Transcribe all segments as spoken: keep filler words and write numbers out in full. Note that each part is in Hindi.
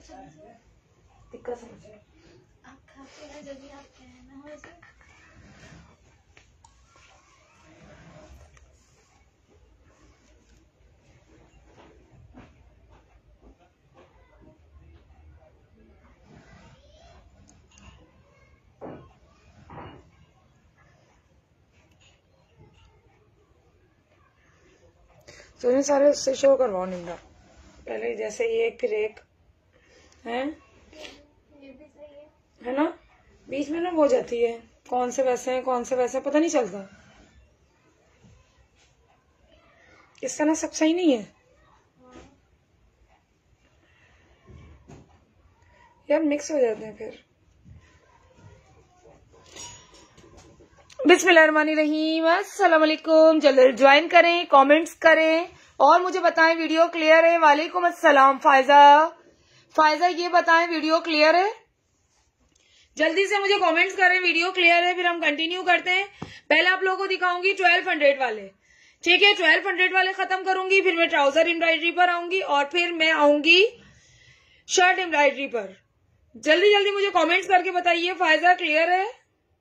दिक्कत समझिए। आप खाते हैं जल्दी, आप कहना हो इसे। तो इन सारे उससे शो करवाओ निंदा, पहले जैसे एक फिर एक है, ये भी सही है, है ना। बीच में ना हो जाती है, कौन से वैसे हैं कौन से वैसे हैं, पता नहीं चलता। इसका ना सब सही नहीं है यार, मिक्स हो जाते हैं फिर। बिस्मिल्लाहिर्रहमानिर्रहीम, अस्सलाम वालेकुम। जल्दी ज्वाइन करें, कमेंट्स करें और मुझे बताएं वीडियो क्लियर है। वालेकुम अस्सलाम फायजा। फायजा ये बताएं वीडियो क्लियर है, जल्दी से मुझे कमेंट्स करें वीडियो क्लियर है, फिर हम कंटिन्यू करते हैं। पहले आप लोगों को दिखाऊंगी ट्वेल्व हंड्रेड वाले, ठीक है। ट्वेल्व हंड्रेड वाले खत्म करूंगी, फिर मैं ट्राउजर एम्ब्रॉयडरी पर आऊंगी और फिर मैं आऊंगी शर्ट एम्ब्रॉयडरी पर। जल्दी जल्दी मुझे कमेंट्स करके बताइए फायजा क्लियर है।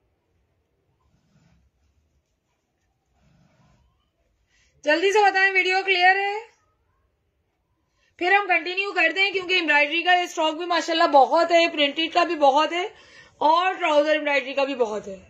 जल्दी से बताएं वीडियो क्लियर है, फिर हम कंटिन्यू करते हैं, क्योंकि एम्ब्रॉयडरी का स्टॉक भी माशाल्लाह बहुत है, प्रिंटेड का भी बहुत है और ट्राउजर एम्ब्रॉयडरी का भी बहुत है।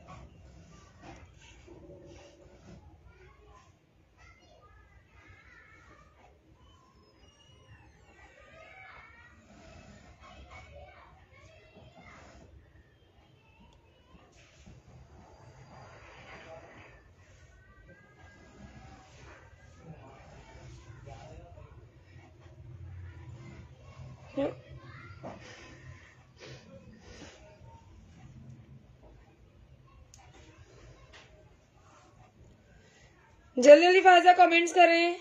जल्दी जल्दी फायजा कमेंट्स करें।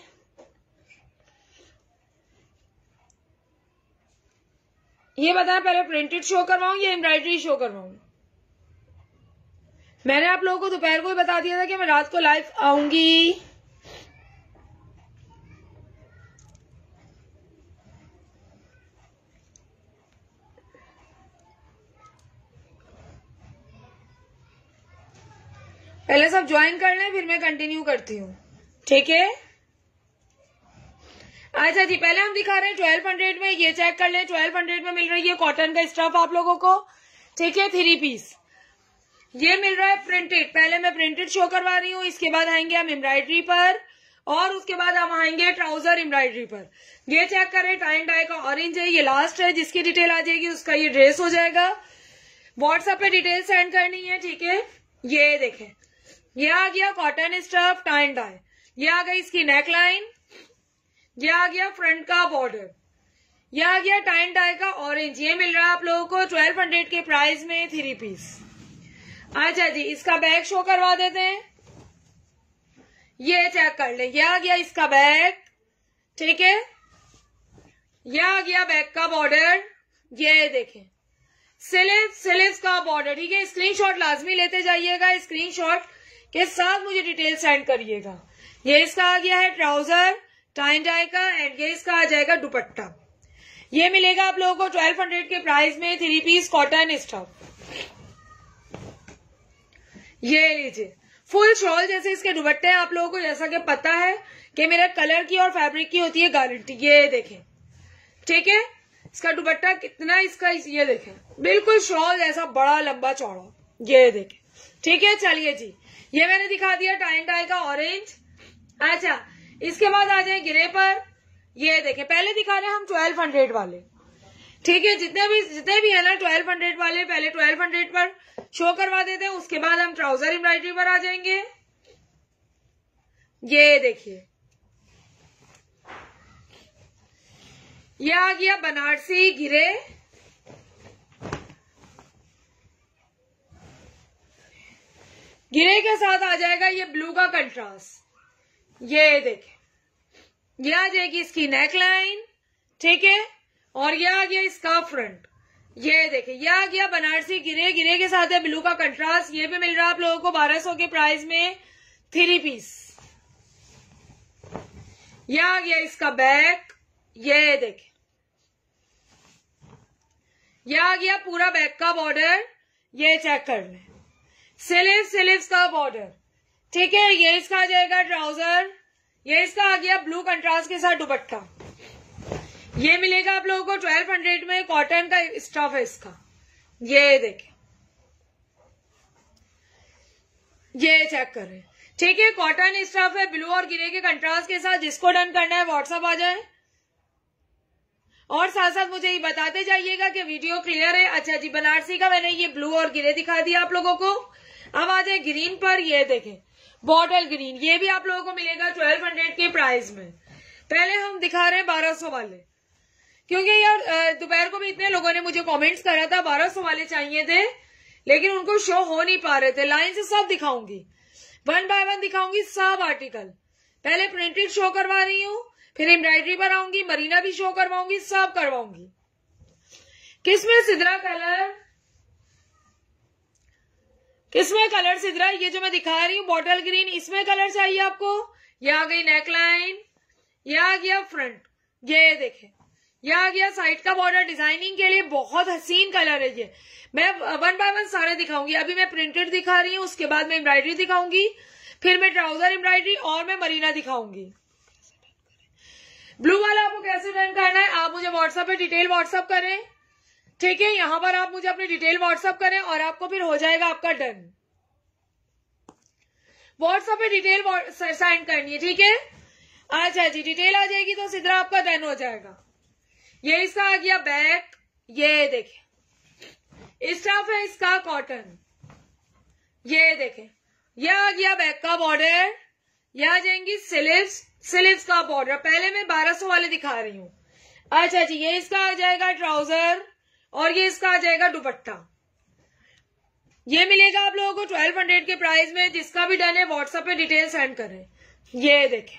ये बताएं पहले प्रिंटेड शो करवाऊं या एम्ब्रॉयडरी शो करवाऊं। मैंने आप लोगों को दोपहर को ही बता दिया था कि मैं रात को लाइव आऊंगी। पहले सब ज्वाइन कर लें, फिर मैं कंटिन्यू करती हूँ, ठीक है। अच्छा जी, पहले हम दिखा रहे हैं ट्वेल्व हंड्रेड में, ये चेक कर लें। ट्वेल्व हंड्रेड में मिल रही है कॉटन का स्टफ आप लोगों को, ठीक है, थ्री पीस। ये मिल रहा है प्रिंटेड। पहले मैं प्रिंटेड शो करवा रही हूँ, इसके बाद आएंगे हम एम्ब्रॉयडरी पर और उसके बाद हम आएंगे ट्राउजर एम्ब्रॉयडरी पर। ये चेक करें, टाइन डाई का ऑरेंज है, ये लास्ट है, जिसकी डिटेल आ जाएगी उसका ये ड्रेस हो जाएगा। व्हाट्सएप पे डिटेल सेंड करनी है, ठीक है। ये देखें, ये आ गया कॉटन स्टफ टाइन डाई, ये आ गई इसकी नेकलाइन, ये आ गया फ्रंट का बॉर्डर, ये आ गया टाइन डाई का ऑरेंज। ये मिल रहा है आप लोगों को ट्वेल्व हंड्रेड के प्राइस में थ्री पीस। अच्छा जी, इसका बैग शो करवा देते हैं, ये चेक कर ले, ये आ गया इसका बैग, ठीक है। ये आ गया बैग का बॉर्डर, ये देखें स्लीव स्लीव्स का बॉर्डर, ठीक है। स्क्रीनशॉट लाजमी लेते जाइएगा, स्क्रीनशॉट के साथ मुझे डिटेल सेंड करिएगा। ये इसका आ गया है ट्राउजर टाइन डाई का एंड ये इसका आ जाएगा दुपट्टा। ये मिलेगा आप लोगों को ट्वेल्व हंड्रेड के प्राइस में थ्री पीस कॉटन स्टफ। ये लीजिए फुल शॉल जैसे इसके दुपट्टे हैं आप लोगों को, जैसा कि पता है कि मेरा कलर की और फैब्रिक की होती है गारंटी। ये देखें, ठीक है, इसका दुपट्टा कितना इसका, ये देखें बिल्कुल शॉल जैसा बड़ा लंबा चौड़ा, ये देखें, ठीक है। चलिए जी, ये मैंने दिखा दिया टाइन डाई का ऑरेंज। अच्छा, इसके बाद आ जाए गिरे पर, ये देखें पहले दिखा रहे हैं हम ट्वेल्व हंड्रेड वाले, ठीक है। जितने भी जितने भी है ना ट्वेल्व हंड्रेड वाले, पहले ट्वेल्व हंड्रेड पर शो करवा देते हैं, उसके बाद हम ट्राउजर एम्ब्रॉयडरी पर आ जाएंगे। ये देखिए, ये आ गया बनारसी घिरे, घिरे के साथ आ जाएगा ये ब्लू का कंट्रास्ट। ये देखें, ये आ जाएगी इसकी नेकलाइन, ठीक है, और ये आ गया इसका फ्रंट। ये देखें, ये आ गया बनारसी गिरे, गिरे के साथ है ब्लू का कंट्रास्ट। ये भी मिल रहा है आप लोगों को बारह सौ के प्राइस में थ्री पीस। ये आ गया इसका बैक, ये देखें ये आ गया पूरा बैक का बॉर्डर, ये चेक कर लें, स्लीव स्लीव्स का बॉर्डर, ठीक है। ये इसका आ जाएगा ट्राउजर, ये इसका आ गया ब्लू कंट्रास्ट के साथ दुपट्टा। ये मिलेगा आप लोगों को ट्वेल्व हंड्रेड में, कॉटन का स्टफ है इसका। ये देखें, ये चेक करें, ठीक है। कॉटन स्टफ है ब्लू और ग्रे के कंट्रास्ट के साथ। जिसको डन करना है व्हाट्सएप आ जाए और साथ साथ मुझे ये बताते जाइएगा कि वीडियो क्लियर है। अच्छा जी, बनारसी का मैंने ये ब्लू और ग्रे दिखा दिया आप लोगों को। अब आ जाए ग्रीन पर, ये देखें बॉटल ग्रीन, ये भी आप लोगों को मिलेगा ट्वेल्व हंड्रेड के प्राइस में। पहले हम दिखा रहे हैं बारह सौ वाले, क्योंकि यार दोपहर को भी इतने लोगों ने मुझे कमेंट्स करा था बारह सौ वाले चाहिए थे, लेकिन उनको शो हो नहीं पा रहे थे। लाइन से सब दिखाऊंगी, वन बाय वन दिखाऊंगी सब आर्टिकल। पहले प्रिंटेड शो करवा रही हूँ, फिर एम्ब्रॉयडरी पर आऊंगी, मरीना भी शो करवाऊंगी, सब करवाऊंगी। किसमें सिद्रा कलर, किसमें कलर सिद्रा, ये जो मैं दिखा रही हूँ बॉटल ग्रीन, इसमें कलर चाहिए आपको। ये आ गई नेकलाइन, ये आ गया फ्रंट, ये देखें, ये आ गया साइड का बॉर्डर डिजाइनिंग के लिए, बहुत हसीन कलर है ये। मैं वन बाय वन सारे दिखाऊंगी। अभी मैं प्रिंटेड दिखा रही हूँ, उसके बाद मैं एम्ब्रॉयडरी दिखाऊंगी, फिर मैं ट्राउजर एम्ब्रॉयडरी और मैं मरीना दिखाऊंगी। ब्लू वाला आपको कैसे डन करना है, आप मुझे व्हाट्सएप पे डिटेल व्हाट्सएप करें, ठीक है। यहां पर आप मुझे अपनी डिटेल व्हाट्सएप करें और आपको फिर हो जाएगा आपका डन। व्हाट्सएप पे डिटेल सेंड करनी है, ठीक है। अच्छा जी, डिटेल आ जाएगी तो सीधा आपका डन हो जाएगा। ये इसका आ गया बैक, ये देखें स्टफ है इसका कॉटन, ये देखें। ये आ गया बैक का बॉर्डर, ये आ जाएंगी स्लीव्स, स्लीव्स का बॉर्डर। पहले मैं बारह सौ वाले दिखा रही हूँ। अच्छा जी, ये इसका आ जाएगा ट्राउजर और ये इसका आ जाएगा दुपट्टा। ये मिलेगा आप लोगों को ट्वेल्व हंड्रेड के प्राइस में। जिसका भी डन है व्हाट्सएप पे डिटेल सेंड करें। ये देखें,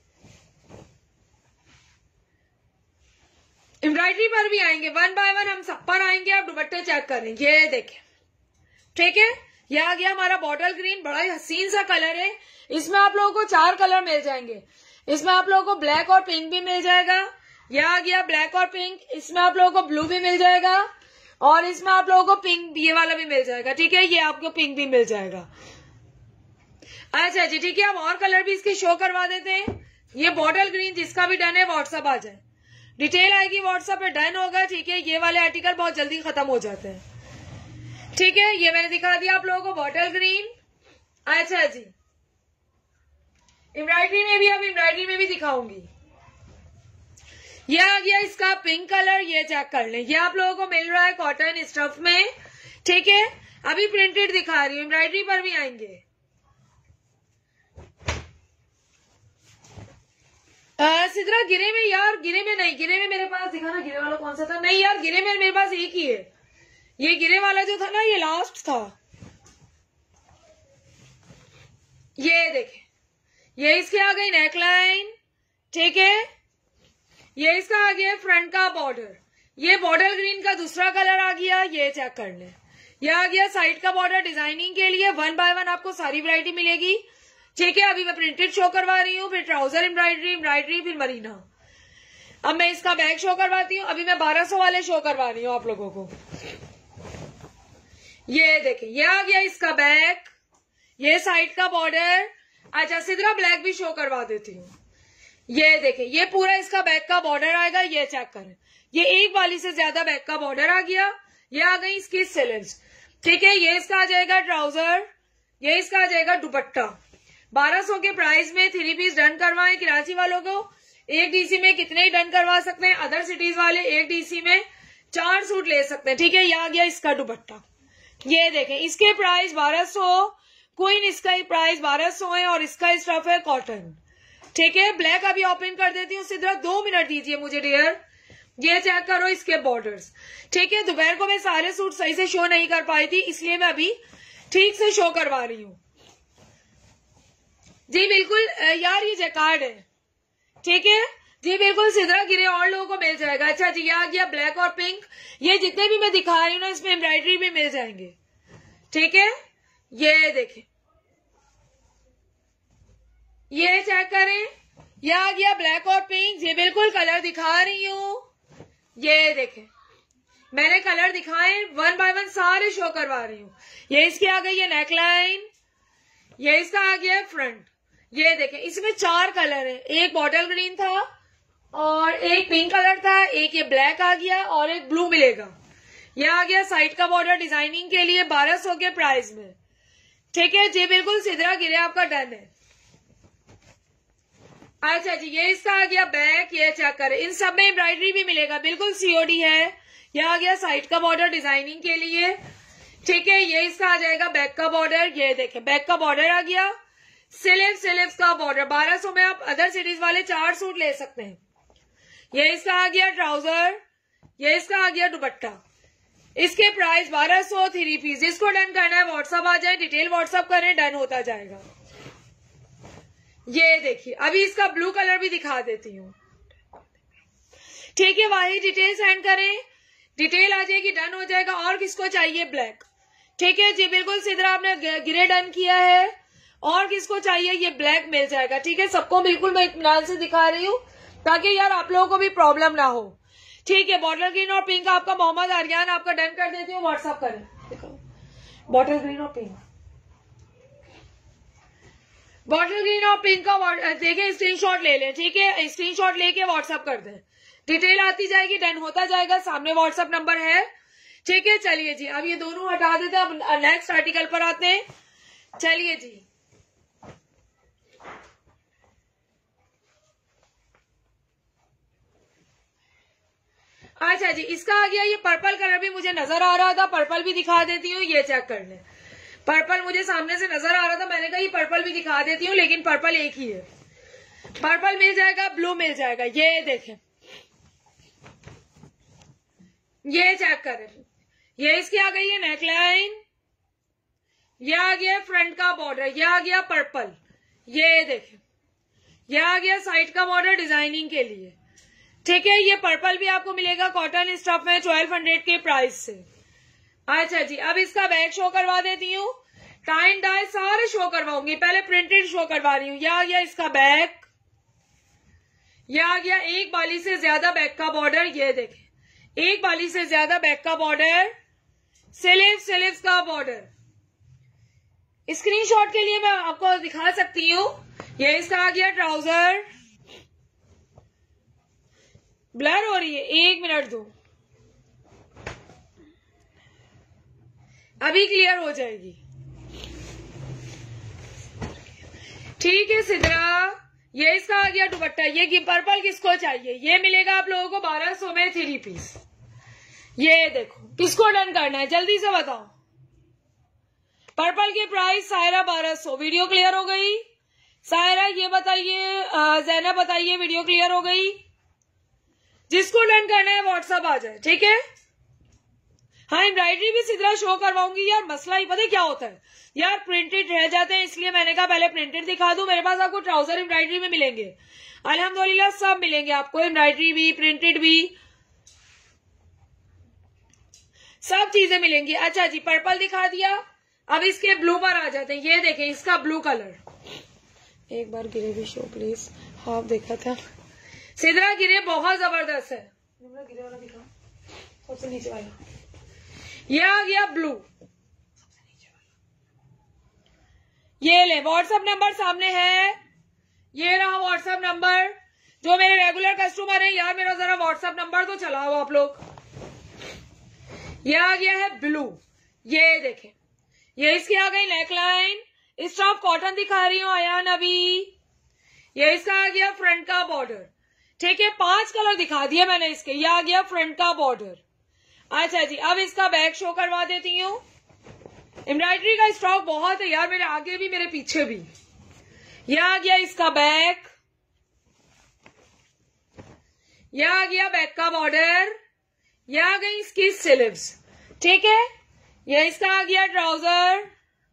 एम्ब्रॉयडरी पर भी आएंगे, वन बाय वन हम सब पर आएंगे, आप दुपट्टे चेक करें। ये देखें, ठीक है। ये आ गया हमारा बॉटल ग्रीन, बड़ा ही हसीन सा कलर है। इसमें आप लोगों को चार कलर मिल जाएंगे। इसमें आप लोगों को ब्लैक और पिंक भी मिल जाएगा। ये आ गया ब्लैक और पिंक, इसमें आप लोगों को ब्लू भी मिल जाएगा और इसमें आप लोगों को पिंक ये वाला भी मिल जाएगा, ठीक है। ये आपको पिंक भी मिल जाएगा। अच्छा जी, ठीक है। हम और कलर भी इसके शो करवा देते हैं। ये बॉटल ग्रीन, जिसका भी डन है व्हाट्सएप आ जाए, डिटेल आएगी व्हाट्सएप पे, डन होगा, ठीक है। ये वाले आर्टिकल बहुत जल्दी खत्म हो जाते हैं, ठीक है। ये मैंने दिखा दिया आप लोगों को बॉटल ग्रीन। अच्छा जी, एम्ब्रॉयडरी में भी, अब एम्ब्रॉयडरी में भी दिखाऊंगी। ये आ गया इसका पिंक कलर, ये चेक कर लें। ये आप लोगों को मिल रहा है कॉटन स्टफ में, ठीक है। अभी प्रिंटेड दिखा रही हूँ, एम्ब्रॉयडरी पर भी आएंगे। सिद्रा गिरे में, यार गिरे में नहीं, गिरे में मेरे पास दिखा ना, गिरे वाला कौन सा था, नहीं यार गिरे में मेरे पास एक ही है। ये गिरे वाला जो था ना, ये लास्ट था। ये देखें, ये इसके आ गई नेकलाइन, ठीक है। ये इसका आ गया फ्रंट का बॉर्डर, ये बॉटल ग्रीन का दूसरा कलर आ गया, ये चेक कर ले। ये आ गया साइड का बॉर्डर डिजाइनिंग के लिए। वन बाय वन आपको सारी वैरायटी मिलेगी, ठीक है। अभी मैं प्रिंटेड शो करवा रही हूँ, फिर ट्राउजर एम्ब्रॉयडरी, एम्ब्रॉयडरी, फिर मरीना। अब मैं इसका बैग शो करवाती हूँ। अभी मैं बारह सौ वाले शो करवा रही हूँ आप लोगों को। ये देखें, ये आ गया इसका बैग, ये साइड का बॉर्डर। अच्छा, सिद्रा ब्लैक भी शो करवा देती हूँ। ये देखें, ये पूरा इसका बैक का बॉर्डर आएगा, ये चेक करें। ये एक वाली से ज्यादा बैक का बॉर्डर आ गया। ये आ गई इसकी स्लीव्स, ठीक है। ये इसका आ जाएगा ट्राउजर, ये इसका आ जाएगा दुपट्टा। बारह सौ के प्राइस में थ्री पीस डन करवाएं। कराची वालों को एक डीसी में कितने ही डन करवा सकते हैं, अदर सिटीज वाले एक डीसी में चार सूट ले सकते हैं, ठीक है। ये आ गया इसका दुपट्टा, ये देखें। इसके प्राइस बारह सौ, क्वीन इसका ही प्राइस बारह सौ है और इसका स्टफ है कॉटन, ठीक है। ब्लैक अभी ओपन कर देती हूँ, सिद्रा दो मिनट दीजिए मुझे डियर। ये चेक करो इसके बॉर्डर्स, ठीक है। दोपहर को मैं सारे सूट सही से शो नहीं कर पाई थी, इसलिए मैं अभी ठीक से शो करवा रही हूँ। जी बिल्कुल यार, ये जैकार्ड है, ठीक है जी, बिल्कुल। सिद्रा गिरे और लोगों को मिल जाएगा। अच्छा जी, ये आ गया ब्लैक और पिंक। ये जितने भी मैं दिखा रही हूँ ना, इसमें एम्ब्रॉयडरी भी मिल जाएंगे, ठीक है। ये देखें, ये चेक करें। ये आ गया ब्लैक और पिंक, ये बिल्कुल कलर दिखा रही हूँ। ये देखें, मैंने कलर दिखाए, वन बाय वन सारे शो करवा रही हूँ। ये इसकी आ गई है नेकलाइन, ये इसका आ गया है फ्रंट। ये देखें, इसमें चार कलर है, एक बॉटल ग्रीन था और एक पिंक कलर था, एक ये ब्लैक आ गया और एक ब्लू मिलेगा। ये आ गया साइड का बॉर्डर डिजाइनिंग के लिए बारह सौ के प्राइस में। ठीक है जी, बिल्कुल सिदरा गिरे आपका डन है। अच्छा जी, ये इसका आ गया बैक, ये चेक करें, इन सब में एम्ब्रॉयडरी भी मिलेगा, बिल्कुल सीओडी है। ये आ गया साइड का बॉर्डर डिजाइनिंग के लिए। ठीक है, ये इसका आ जाएगा बैक का बॉर्डर। ये देखें, बैक का बॉर्डर आ गया, स्लीव स्लीव्स का बॉर्डर। बारह सौ में आप अदर सिटीज वाले चार सूट ले सकते हैं। ये इसका आ गया ट्राउजर, ये इसका आ गया दुपट्टा। इसके प्राइस बारह सौ, थ्री पीस। जिसको डन करना है व्हाट्सअप आ जाए, डिटेल व्हाट्सअप करें, डन होता जाएगा। ये देखिए, अभी इसका ब्लू कलर भी दिखा देती हूँ। ठीक है, वही डिटेल सेंड करें, डिटेल आ जाएगी, डन हो जाएगा। और किसको चाहिए ब्लैक? ठीक है जी, बिल्कुल सिदरा आपने गिरे डन किया है। और किसको चाहिए ये ब्लैक मिल जाएगा। ठीक है, सबको बिल्कुल मैं इत्मीनान से दिखा रही हूँ ताकि यार आप लोगों को भी प्रॉब्लम ना हो। ठीक है, बॉटल ग्रीन और पिंक आपका मोहम्मद आर्यन, आपका डन कर देती हूँ, व्हाट्सअप करें। बॉटल ग्रीन और पिंक, बॉटल ग्रीन और पिंक का देखिए स्क्रीनशॉट ले लें। ठीक है, स्क्रीनशॉट लेके व्हाट्सअप कर दें, डिटेल आती जाएगी, डन होता जाएगा। सामने व्हाट्सअप नंबर है। ठीक है, चलिए जी, अब ये दोनों हटा देते हैं, अब नेक्स्ट आर्टिकल पर आते हैं। चलिए जी, अच्छा जी, इसका आ गया ये पर्पल कलर, भी मुझे नजर आ रहा था, पर्पल भी दिखा देती हूँ। ये चेक कर लें, पर्पल मुझे सामने से नजर आ रहा था, मैंने कहा ये पर्पल भी दिखा देती हूँ, लेकिन पर्पल एक ही है। पर्पल मिल जाएगा, ब्लू मिल जाएगा। ये देखें, ये चेक करें, ये इसकी आ गई है नेकलाइन, ये आ गया फ्रंट का बॉर्डर, ये आ गया पर्पल। ये देखें, ये आ गया साइड का बॉर्डर डिजाइनिंग के लिए। ठीक है, ये पर्पल भी आपको मिलेगा कॉटन स्टफ में ट्वेल्व हंड्रेड के प्राइस से। अच्छा जी, अब इसका बैक शो करवा देती हूँ, टाई एंड डाई सारे शो करवाऊंगी, पहले प्रिंटेड शो करवा रही हूँ। यह आ गया इसका बैक, यह आ गया एक बाली से ज्यादा बैक का बॉर्डर। ये देखें, एक बाली से ज्यादा बैक का बॉर्डर, स्लीव स्लीव्स का बॉर्डर। स्क्रीनशॉट के लिए मैं आपको दिखा सकती हूँ। ये इसका आ गया ट्राउजर, ब्लर हो रही है, एक मिनट दो, अभी क्लियर हो जाएगी। ठीक है सिदरा, ये इसका आ गया दुपट्टा। ये पर्पल किसको चाहिए? ये मिलेगा आप लोगों को बारह सौ में थ्री पीस। ये देखो, किसको डन करना है जल्दी से बताओ। पर्पल के प्राइस सायरा बारह सौ। वीडियो क्लियर हो गई सायरा? ये बताइए, जैनब बताइए वीडियो क्लियर हो गई? जिसको डन करना है व्हाट्सएप आ जाए। ठीक है, हाँ एम्ब्रॉयडरी भी सिदरा शो करवाऊंगी। यार मसला ही पता है क्या होता है, यार प्रिंटेड रह जाते हैं, इसलिए मैंने कहा पहले प्रिंटेड दिखा दूं। मेरे पास आपको ट्राउजर एम्ब्रॉयडरी में मिलेंगे, अल्हम्दुलिल्लाह सब मिलेंगे आपको, एम्ब्रॉयडरी भी प्रिंटेड भी सब चीजें मिलेंगी। अच्छा जी, पर्पल दिखा दिया, अब इसके ब्लू पर आ जाते हैं। ये देखें इसका ब्लू कलर, एक बार गिरे भी शो प्लीज। हाँ देखा था सिदरा, गिरे बहुत जबरदस्त है। गिरे वाला दिखा, सबसे नीचे वाला। ये आ गया ब्लू, ये ले, व्हाट्सएप नंबर सामने है, ये रहा व्हाट्सएप नंबर। जो मेरे रेगुलर कस्टमर हैं यार, मेरा जरा व्हाट्सएप नंबर तो चलाओ आप लोग। ये आ गया है ब्लू, ये देखें, ये इसकी आ गई नेकलाइन, स्टफ कॉटन दिखा रही हूँ आयान अभी। ये इसका आ गया फ्रंट का बॉर्डर। ठीक है, पांच कलर दिखा दिए मैंने इसके। ये आ गया फ्रंट का बॉर्डर। अच्छा जी, अब इसका बैक शो करवा देती हूँ। एम्ब्रॉयडरी का स्टॉक बहुत है यार, मेरे आगे भी मेरे पीछे भी। यह आ गया इसका बैक, यह आ गया बैक का बॉर्डर, यह आ गई इसकी स्लीव्स। ठीक है, यह इसका आ गया ट्राउजर,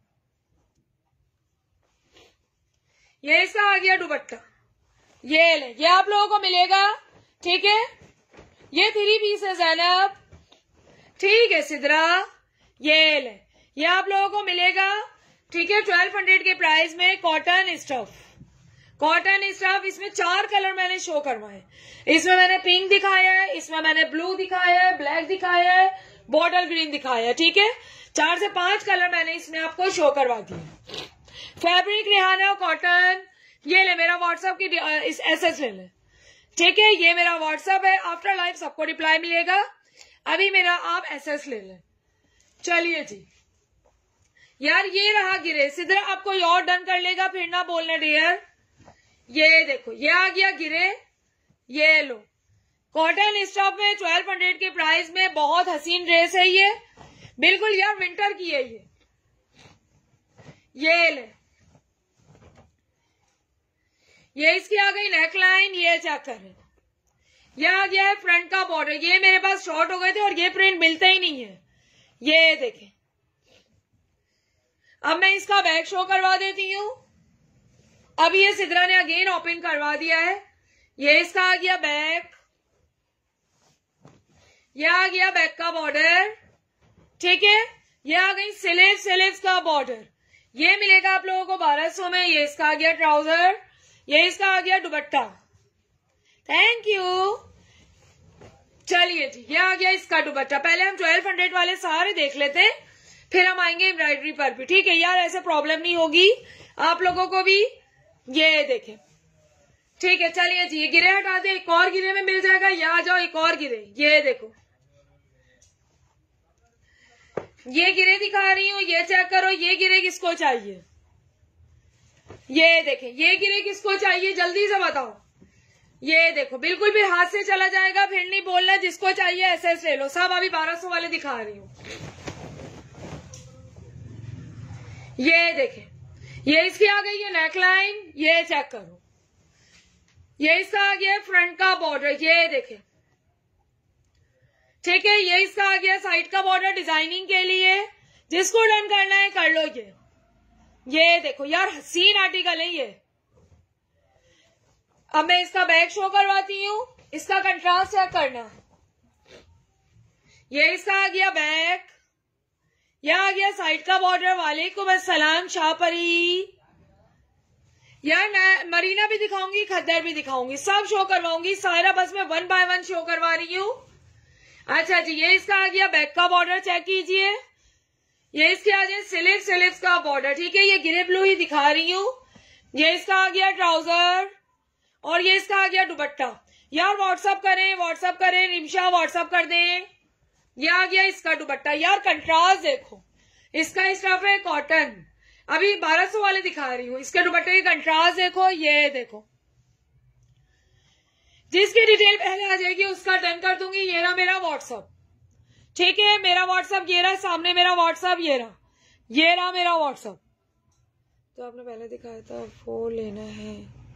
यह इसका आ गया दुपट्टा। ये ले, ये आप लोगों को मिलेगा। ठीक है, ये थ्री पीस है जैनब। ठीक है सिदरा, ये ले, ये आप लोगों को मिलेगा। ठीक है, ट्वेल्व हंड्रेड के प्राइस में कॉटन स्टफ, कॉटन स्टफ। इसमें चार कलर मैंने शो करवाए। इसमें मैंने पिंक दिखाया है, इसमें मैंने ब्लू दिखाया है, ब्लैक दिखाया है, बॉटल ग्रीन दिखाया है। ठीक है, चार से पांच कलर मैंने इसमें आपको शो करवा दिए। Fabric Rihanna cotton. ये ले मेरा व्हाट्सएप की इस एसएस ले ले। ठीक है, ये मेरा व्हाट्सएप है। आफ्टर लाइव सबको रिप्लाई मिलेगा। अभी मेरा आप एसएस ले लें। चलिए जी यार, ये रहा गिरे। सिद्रा आप कोई और डन कर लेगा फिर ना बोलना डियर। ये देखो, ये आ गया गिरे। ये लो, कॉटन स्टफ में ट्वेल्व हंड्रेड के प्राइस में बहुत हसीन ड्रेस है ये। बिल्कुल यार विंटर की है ये। ये ले, ये इसकी आ गई नेकलाइन। ये चेक करें, ये आ गया है फ्रंट का बॉर्डर। ये मेरे पास शॉर्ट हो गए थे और ये प्रिंट मिलते ही नहीं है। ये देखें, अब मैं इसका बैक शो करवा देती हूँ। अब ये सिद्रा ने अगेन ओपन करवा दिया है। ये इसका आ गया बैक। ये आ गया बैक का बॉर्डर। ठीक है, ये आ गई स्लीव, स्लीव्स का बॉर्डर। ये मिलेगा आप लोगों को बारह सौ में। ये इसका आ गया ट्राउजर। ये इसका आ गया दुपट्टा। Thank you. चलिए जी, ये आ गया इसका दुपट्टा। पहले हम ट्वेल्व हंड्रेड वाले सारे देख लेते हैं, फिर हम आएंगे एम्ब्रॉयडरी पर भी। ठीक है यार, ऐसे प्रॉब्लम नहीं होगी आप लोगों को भी। ये देखें, ठीक है। चलिए जी, ये गिरे हटा दे, एक और गिरे में मिल जाएगा। यहाँ जाओ, एक और गिरे। ये देखो, ये गिरे दिखा रही हूँ। ये चेक करो, ये गिरे किसको चाहिए? ये देखें, ये गिरे किसको चाहिए जल्दी से बताओ। ये देखो, बिल्कुल भी हाथ से चला जाएगा, फिर नहीं बोलना। जिसको चाहिए ऐसे ऐसे ले लो। सब अभी बारह सौ वाले दिखा रही हूँ। ये देखें, ये इसकी आ गई है नेकलाइन। ये चेक करो, ये इसका आ गया फ्रंट का बॉर्डर। ये देखें, ठीक है। ये इसका आ गया साइड का बॉर्डर डिजाइनिंग के लिए। जिसको डन करना है कर लो। ये ये देखो यार, हसीन आर्टिकल है ये। अब मैं इसका बैक शो करवाती हूँ। इसका कंट्रास्ट चेक करना। ये इसका आ गया बैक। यह आ गया साइड का बॉर्डर। वालेकुम अस्सलाम शाहपरी। यार मरीना भी दिखाऊंगी, खद्दर भी दिखाऊंगी, सब शो करवाऊंगी। सारा बस मैं वन बाय वन शो करवा रही हूँ। अच्छा जी, ये इसका आ गया बैक का बॉर्डर। चेक कीजिए, ये इसके आ गया स्लीव, स्लीव्स का बॉर्डर। ठीक है, ये ग्रे ब्लू ही दिखा रही हूँ। ये इसका आ गया ट्राउजर और ये इसका आ गया दुपट्टा। यार व्हाट्सअप करें, व्हाट्सअप करें, रिमशा व्हाट्सअप कर दें। ये आ गया इसका दुपट्टा। यार कंट्रास्ट देखो, इसका स्टफ है कॉटन। अभी बारह सौ वाले दिखा रही हूँ। इसके दुपट्टे की कंट्रास्ट देखो। ये देखो, जिसकी डिटेल पहले आ जाएगी उसका डन कर दूंगी। ये रहा मेरा व्हाट्सअप। ठीक है, मेरा व्हाट्सअप ये रहा, सामने मेरा व्हाट्सअप ये रहा। ये रहा मेरा व्हाट्सअप। तो आपने पहले दिखाया था, वो लेना है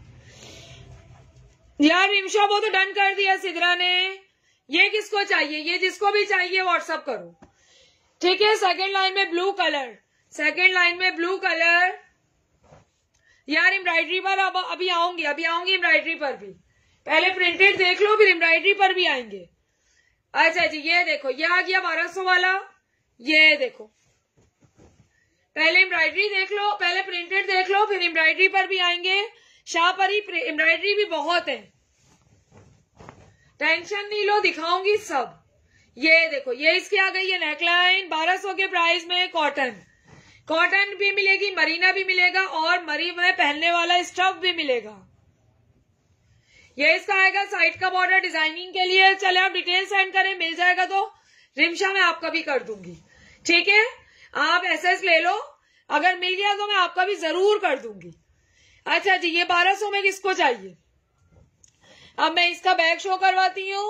यार। रिमशा वो तो डन कर दिया सिद्रा ने। ये किसको चाहिए? ये जिसको भी चाहिए व्हाट्सअप करो। ठीक है, सेकंड लाइन में ब्लू कलर, सेकंड लाइन में ब्लू कलर। यार एम्ब्रॉयडरी पर अब अभी आऊंगी, अभी आऊंगी एम्ब्रॉयडरी पर भी। पहले प्रिंटेड देख लो, फिर एम्ब्रॉयडरी पर भी आएंगे। अच्छा जी, ये देखो, ये आ गया बारह सौ वाला। ये देखो, पहले एम्ब्रॉयडरी देख लो, पहले प्रिंटेड देख लो, फिर एम्ब्रॉयडरी पर भी आएंगे। शाहपरी एम्ब्रॉयडरी भी बहुत है, टेंशन नहीं लो, दिखाऊंगी सब। ये देखो, ये इसकी आ गई है नेकलाइन बारह सौ के प्राइस में। कॉटन, कॉटन भी मिलेगी, मरीना भी मिलेगा और मरी में पहनने वाला स्टफ भी मिलेगा। ये इसका आएगा साइड का बॉर्डर डिजाइनिंग के लिए। चले आप डिटेल सेंड करें, मिल जाएगा तो रिमशा मैं आपका भी कर दूंगी। ठीक है, आप एसएस ले लो, अगर मिल गया तो मैं आपका भी जरूर कर दूंगी। अच्छा जी, ये बारह सौ में किसको चाहिए? अब मैं इसका बैक शो करवाती हूँ।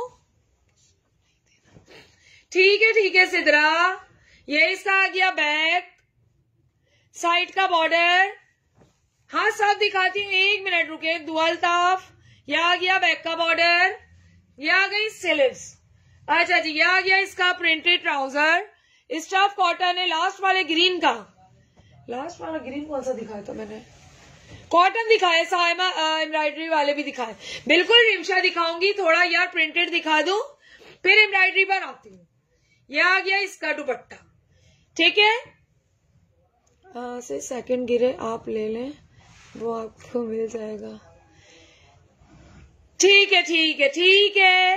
ठीक है, ठीक है सिद्रा, ये इसका आ गया बैक, साइड का बॉर्डर। हाँ सब दिखाती हूँ, एक मिनट रुके। दुआल ताफ, ये आ गया बैक का बॉर्डर। ये आ गई स्लीव्स। अच्छा जी, ये आ गया इसका प्रिंटेड ट्राउजर। स्टफ कॉटन है। लास्ट वाले ग्रीन का, लास्ट वाला ग्रीन कौन सा दिखाया था मैंने? कॉटन दिखाया, साइमा एम्ब्रॉयडरी वाले भी दिखाए। बिल्कुल रिमशा दिखाऊंगी, थोड़ा यार प्रिंटेड दिखा दूं, फिर एम्ब्रॉयडरी पर आती हूँ। ये आ गया इसका दुपट्टा। ठीक है, से सेकंड गिरे आप ले लें। वो आपको मिल जाएगा। ठीक है ठीक है ठीक है,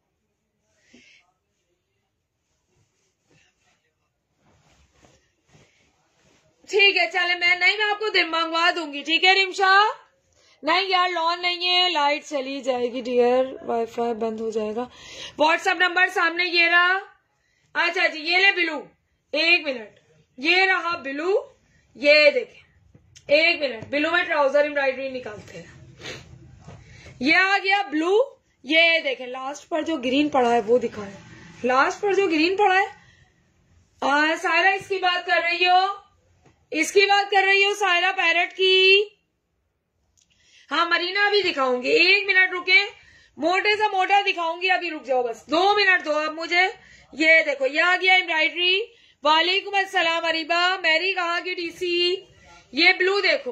ठीक है चले, मैं नहीं मैं आपको दिन मंगवा दूंगी। ठीक है रिमशा, नहीं यार लॉन नहीं है, लाइट चली जाएगी डियर, वाईफाई बंद हो जाएगा। व्हाट्सएप नंबर सामने ये रहा। अच्छा जी ये ले ब्लू, एक मिनट, ये रहा ब्लू, ये देखें, एक मिनट, ब्लू में ट्राउजर एम्ब्रॉयडरी निकालते हैं। ये आ गया ब्लू, ये देखें लास्ट पर जो ग्रीन पड़ा है वो दिखाए, लास्ट पर जो ग्रीन पड़ा है। आ, सायरा इसकी बात कर रही हो, इसकी बात कर रही हो सायरा पैरेट की। हाँ मरीना भी दिखाऊंगी, एक मिनट रुके, मोटे से मोटा दिखाऊंगी, अभी रुक जाओ बस दो मिनट दो अब मुझे। ये देखो ये आ गया एम्ब्रॉयडरी। वालेकुम अस्सलाम अरीबा, मैरी कहाँ की डीसी। ये ब्लू देखो,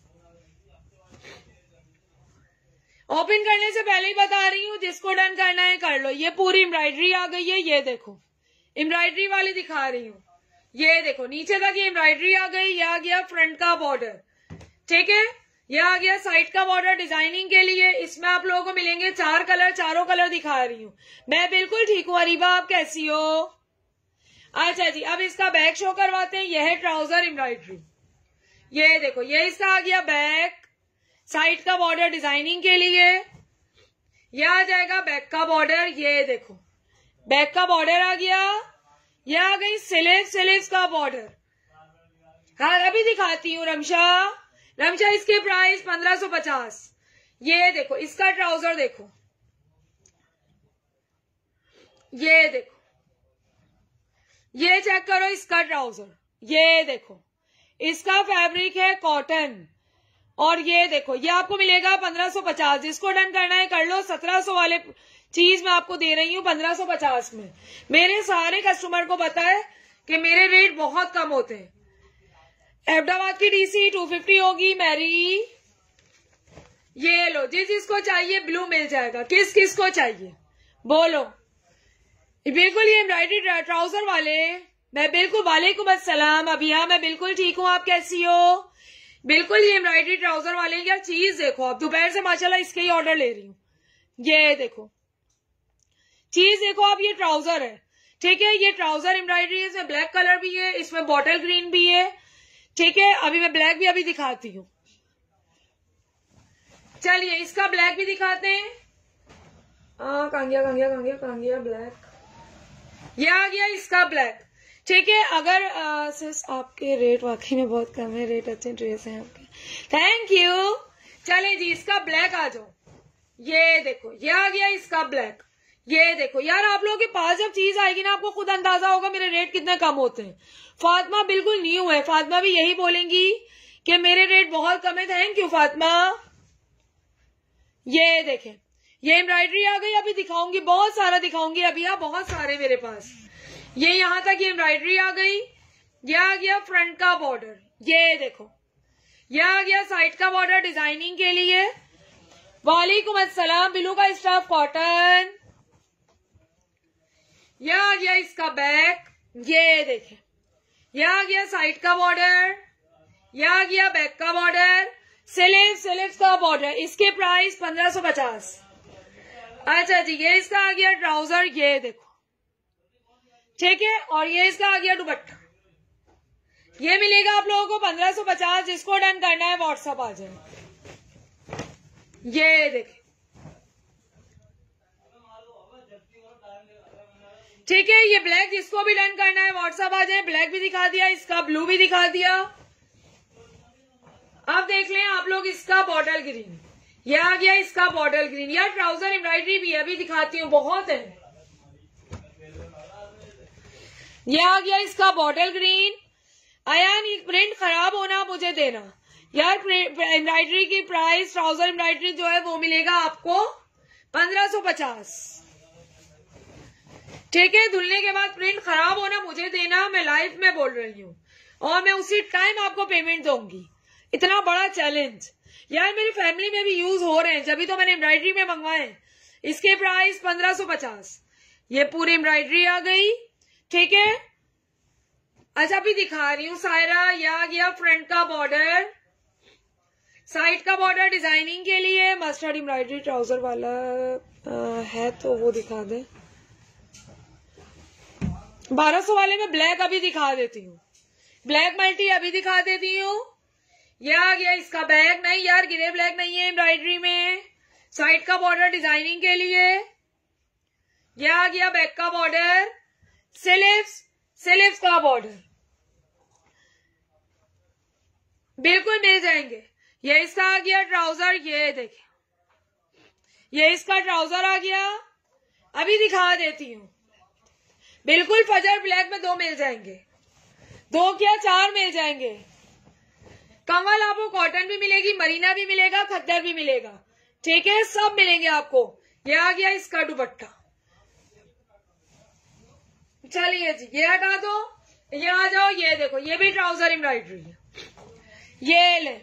ओपन करने से पहले ही बता रही हूँ, जिसको डन करना है कर लो। ये पूरी एम्ब्रॉयडरी आ गई है, ये देखो एम्ब्रॉयडरी वाली दिखा रही हूँ। ये देखो नीचे तक ये एम्ब्रॉयडरी आ गई, ये आ गया फ्रंट का बॉर्डर, ठीक है, ये आ गया साइड का बॉर्डर डिजाइनिंग के लिए। इसमें आप लोगों को मिलेंगे चार कलर, चारों कलर दिखा रही हूँ मैं। बिल्कुल ठीक हूँ अरीबा, आप कैसी हो। अच्छा जी अब इसका बैक शो करवाते हैं। यह है ट्राउजर एम्ब्रॉयडरी, ये देखो ये इसका आ गया बैक, साइड का बॉर्डर डिजाइनिंग के लिए। यह आ जाएगा बैक का बॉर्डर, ये देखो बैक का बॉर्डर आ गया। यह आ गई स्लीव, स्लीव्स का बॉर्डर। हाँ अभी दिखाती हूँ रमशा, रमशा इसके प्राइस पंद्रह सौ पचास। ये देखो इसका ट्राउजर देखो, ये देखो, ये चेक करो इसका ट्राउजर, ये देखो इसका फैब्रिक है कॉटन, और ये देखो ये आपको मिलेगा पंद्रह सौ पचास। जिसको डन करना है कर लो। सत्रह सौ वाले चीज मैं आपको दे रही हूँ पंद्रह सौ पचास में। मेरे सारे कस्टमर को पता है कि मेरे रेट बहुत कम होते हैं। अहमदाबाद की डीसी टू फिफ्टी होगी मैरी। ये लो, जिस जिसको चाहिए ब्लू मिल जाएगा। किस किस को चाहिए बोलो। बिल्कुल ये एम्ब्रॉयडरी ट्राउजर वाले, मैं बिल्कुल, वालेकुम अस्सलाम अभिया, मैं बिल्कुल ठीक हूँ, आप कैसी हो। बिल्कुल ये एम्ब्रॉयडरी ट्राउजर वाले। यार चीज देखो, आप दोपहर से माशाल्लाह इसके ही ऑर्डर ले रही हूँ। ये देखो चीज देखो आप, ये ट्राउजर है, ठीक है, ये ट्राउजर एम्ब्रॉयडरी है, इसमें ब्लैक कलर भी है, इसमें बॉटल ग्रीन भी है, ठीक है। अभी मैं ब्लैक भी अभी दिखाती हूँ, चलिए इसका ब्लैक भी दिखाते हैं। आ, कांगिया कांगिया कांगिया कांगिया ब्लैक, ये आ गया इसका ब्लैक, ठीक है। अगर आ, सिस आपके रेट वाकई में बहुत कम है, रेट अच्छे ड्रेस हैं आपके, थैंक यू। चले जी इसका ब्लैक आ जाओ। ये देखो ये आ गया इसका ब्लैक, ये देखो। यार आप लोगों के पास जब चीज आएगी ना आपको खुद अंदाजा होगा मेरे रेट कितने कम होते हैं। फातिमा बिल्कुल न्यू है, फातिमा भी यही बोलेंगी कि मेरे रेट बहुत कम है। Thank you Fatima. ये देखें ये एम्ब्रॉयडरी आ गई, अभी दिखाऊंगी, बहुत सारा दिखाऊंगी अभी। यहाँ बहुत सारे मेरे पास, ये यहां तक ये एम्ब्रॉयडरी आ गई। ये आ गया फ्रंट का बॉर्डर, ये देखो, ये आ गया साइड का बॉर्डर डिजाइनिंग के लिए। वालेकुम अस्सलाम, ब्लू का स्टाफ कॉटन। ये आ गया इसका बैक, ये देखें, ये आ गया साइड का बॉर्डर, ये आ गया बैक का बॉर्डर, स्लीव स्लीव्स का बॉर्डर। इसके प्राइस पंद्रह सौ पचास। अच्छा जी ये इसका आ गया ट्राउजर, ये देखो, ठीक है, और ये इसका आ गया दुपट्टा। ये मिलेगा आप लोगों को पंद्रह सौ पचास। जिसको डन करना है व्हाट्सएप आ जाए। ये देखें, ठीक है, ये ब्लैक जिसको भी डन करना है व्हाट्सएप आ जाए। ब्लैक भी दिखा दिया, इसका ब्लू भी दिखा दिया। अब देख लें आप लोग इसका बॉटल ग्रीन, ये आ गया इसका बॉटल ग्रीन। यार ट्राउजर एम्ब्रॉयडरी भी अभी दिखाती हूँ, बहुत है। ये आ गया इसका बॉटल ग्रीन। अयान ये प्रिंट खराब होना मुझे देना। यार एम्ब्रॉयडरी की प्राइस, ट्राउजर एम्ब्रॉयडरी जो है वो मिलेगा आपको पंद्रह सौ पचास, ठीक है। धुलने के बाद प्रिंट खराब होना मुझे देना, मैं लाइव में बोल रही हूँ, और मैं उसी टाइम आपको पेमेंट दूंगी। इतना बड़ा चैलेंज यार मेरी फैमिली में भी यूज हो रहे हैं, जब तो मैंने एम्ब्रॉयडरी में मंगवाए। इसके प्राइस पंद्रह सौ पचास। ये पूरी एम्ब्रॉयडरी आ गई, ठीक है। अच्छा अभी दिखा रही हूँ सायरा, ये आ गया फ्रंट का बॉर्डर, साइड का बॉर्डर डिजाइनिंग के लिए मस्टर्ड एम्ब्रॉयडरी ट्राउजर वाला आ, है तो वो दिखा दे। बारह सौ वाले में ब्लैक अभी दिखा देती हूँ, ब्लैक मल्टी अभी दिखा देती हूँ। ये आ गया इसका बैक, नहीं यार ग्रे ब्लैक नहीं है एम्ब्रॉयडरी में, साइड का बॉर्डर डिजाइनिंग के लिए। ये आ गया बैक का बॉर्डर, स्लीव्स स्लीव्स का बॉर्डर बिल्कुल मिल जाएंगे। ये इसका आ गया ट्राउजर, ये देखिए ये इसका ट्राउजर आ गया, अभी दिखा देती हूँ। बिल्कुल फजर ब्लैक में दो मिल जाएंगे, दो क्या चार मिल जाएंगे। कमल आपको कॉटन भी मिलेगी, मरीना भी मिलेगा, खद्दर भी मिलेगा, ठीक है, सब मिलेंगे आपको। ये आ गया इसका दुपट्टा। चलिए जी ये हटा दो, ये आ जाओ, ये देखो ये भी ट्राउजर एम्ब्रॉयडरी है। ये ले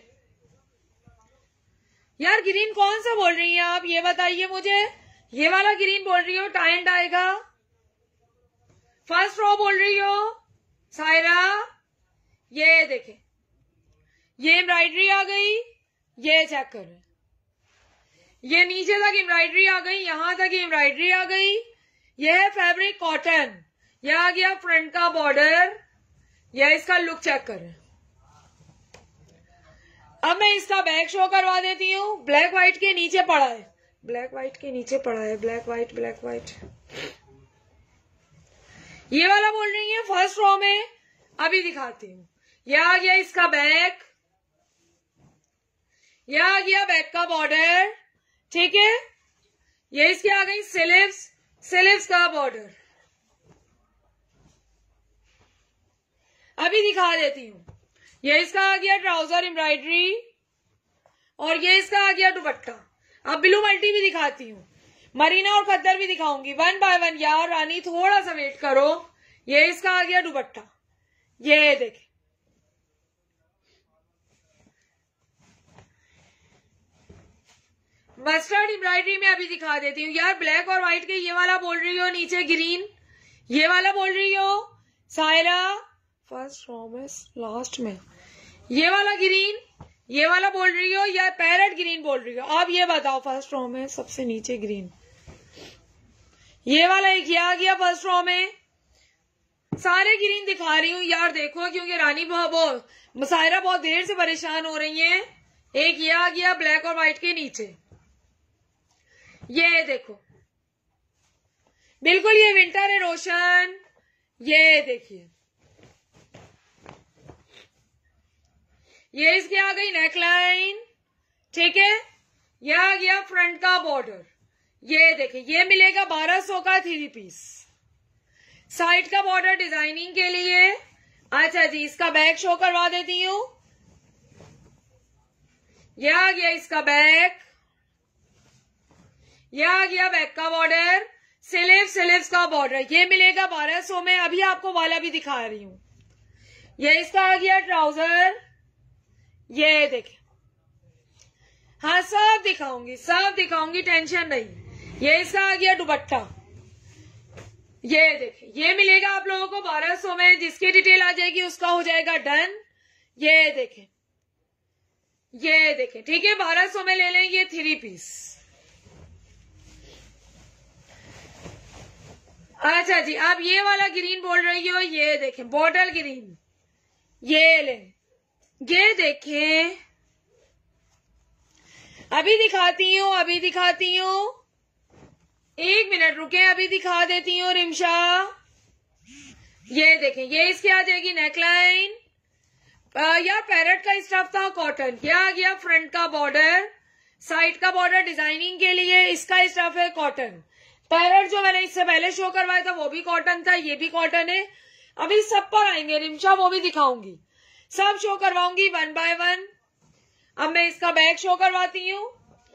यार, ग्रीन कौन सा बोल रही हैं आप, ये बताइए मुझे। ये वाला ग्रीन बोल रही हो, टाई एंड डाई का फर्स्ट रो बोल रही हो सायरा। ये देखे ये एम्ब्रॉयडरी आ गई, ये चेक करें, ये नीचे तक एम्ब्रॉयडरी आ गई, यहां तक एम्ब्रॉयडरी आ गई। यह है फैब्रिक कॉटन, यह आ गया फ्रंट का बॉर्डर, यह इसका लुक चेक करें। अब मैं इसका बैक शो करवा देती हूँ। ब्लैक व्हाइट के नीचे पड़ा है, ब्लैक व्हाइट के नीचे पड़ा है, ब्लैक व्हाइट ब्लैक व्हाइट। ये वाला बोल रही है फर्स्ट रो में, अभी दिखाती हूँ। यह आ गया इसका बैक, यह आ गया बैक का बॉर्डर, ठीक है। ये इसकी आ गई स्लीव्स, स्लीव्स का बॉर्डर, अभी दिखा देती हूँ। ये इसका आ गया ट्राउजर एम्ब्रॉयडरी, और ये इसका आ गया दुपट्टा। अब ब्लू मल्टी भी दिखाती हूँ, मरीना और खद्दर भी दिखाऊंगी वन बाय वन। यार रानी थोड़ा सा वेट करो। ये इसका आ गया दुपट्टा, ये देखे, मस्टर्ड एम्ब्रॉयडरी में अभी दिखा देती हूँ। यार ब्लैक और व्हाइट के ये वाला बोल रही हो, नीचे ग्रीन ये वाला बोल रही हो सायरा, फर्स्ट रो में लास्ट में ये वाला ग्रीन, ये वाला बोल रही हो या पैरेट ग्रीन बोल रही हो। अब ये बताओ, फर्स्ट रो में सबसे नीचे ग्रीन, ये वाला एक ये आ गया फर्स्ट रो में। सारे ग्रीन दिखा रही हूँ यार, देखो क्योंकि रानी बहुत मुसायरा बहुत देर से परेशान हो रही है। एक ये आ गया ब्लैक और व्हाइट के नीचे, ये देखो बिल्कुल ये विंटर है रोशन। ये देखिए ये इसकी आ गई नेकलाइन, ठीक है। यह आ गया फ्रंट का बॉर्डर, ये देखिए ये मिलेगा बारह सौ का थ्री पीस। साइड का बॉर्डर डिजाइनिंग के लिए। अच्छा जी इसका बैक शो करवा देती हूँ। यह आ गया इसका बैक, यह आ गया बैक का बॉर्डर, स्लीव स्लीव्स का बॉर्डर, ये मिलेगा बारह सौ में। अभी आपको वाला भी दिखा रही हूं। यह इसका आ गया ट्राउजर, ये देखे, हाँ सब दिखाऊंगी सब दिखाऊंगी, टेंशन नहीं। ये इसका आ गया दुपट्टा, ये देखे ये मिलेगा आप लोगों को बारह सौ में। जिसकी डिटेल आ जाएगी उसका हो जाएगा डन। ये देखे ये देखे ठीक है, बारह सौ में ले लें ये थ्री पीस। अच्छा जी अब ये वाला ग्रीन बोल रही हो, ये देखें बॉटल ग्रीन, ये ले, ये देखें अभी दिखाती हूँ अभी दिखाती हूँ एक मिनट रुके, अभी दिखा देती हूँ रिमशा। ये देखें ये इसकी आ जाएगी नेकलाइन, यार पैरेट का स्टफ था कॉटन। क्या आ गया फ्रंट का बॉर्डर, साइड का बॉर्डर डिजाइनिंग के लिए, इसका स्टफ है कॉटन। पैरेट जो मैंने इससे पहले शो करवाया था वो भी कॉटन था, ये भी कॉटन है। अभी सब पर आएंगे रिमशा, वो भी दिखाऊंगी, सब शो करवाऊंगी वन बाय वन। अब मैं इसका बैक शो करवाती हूँ।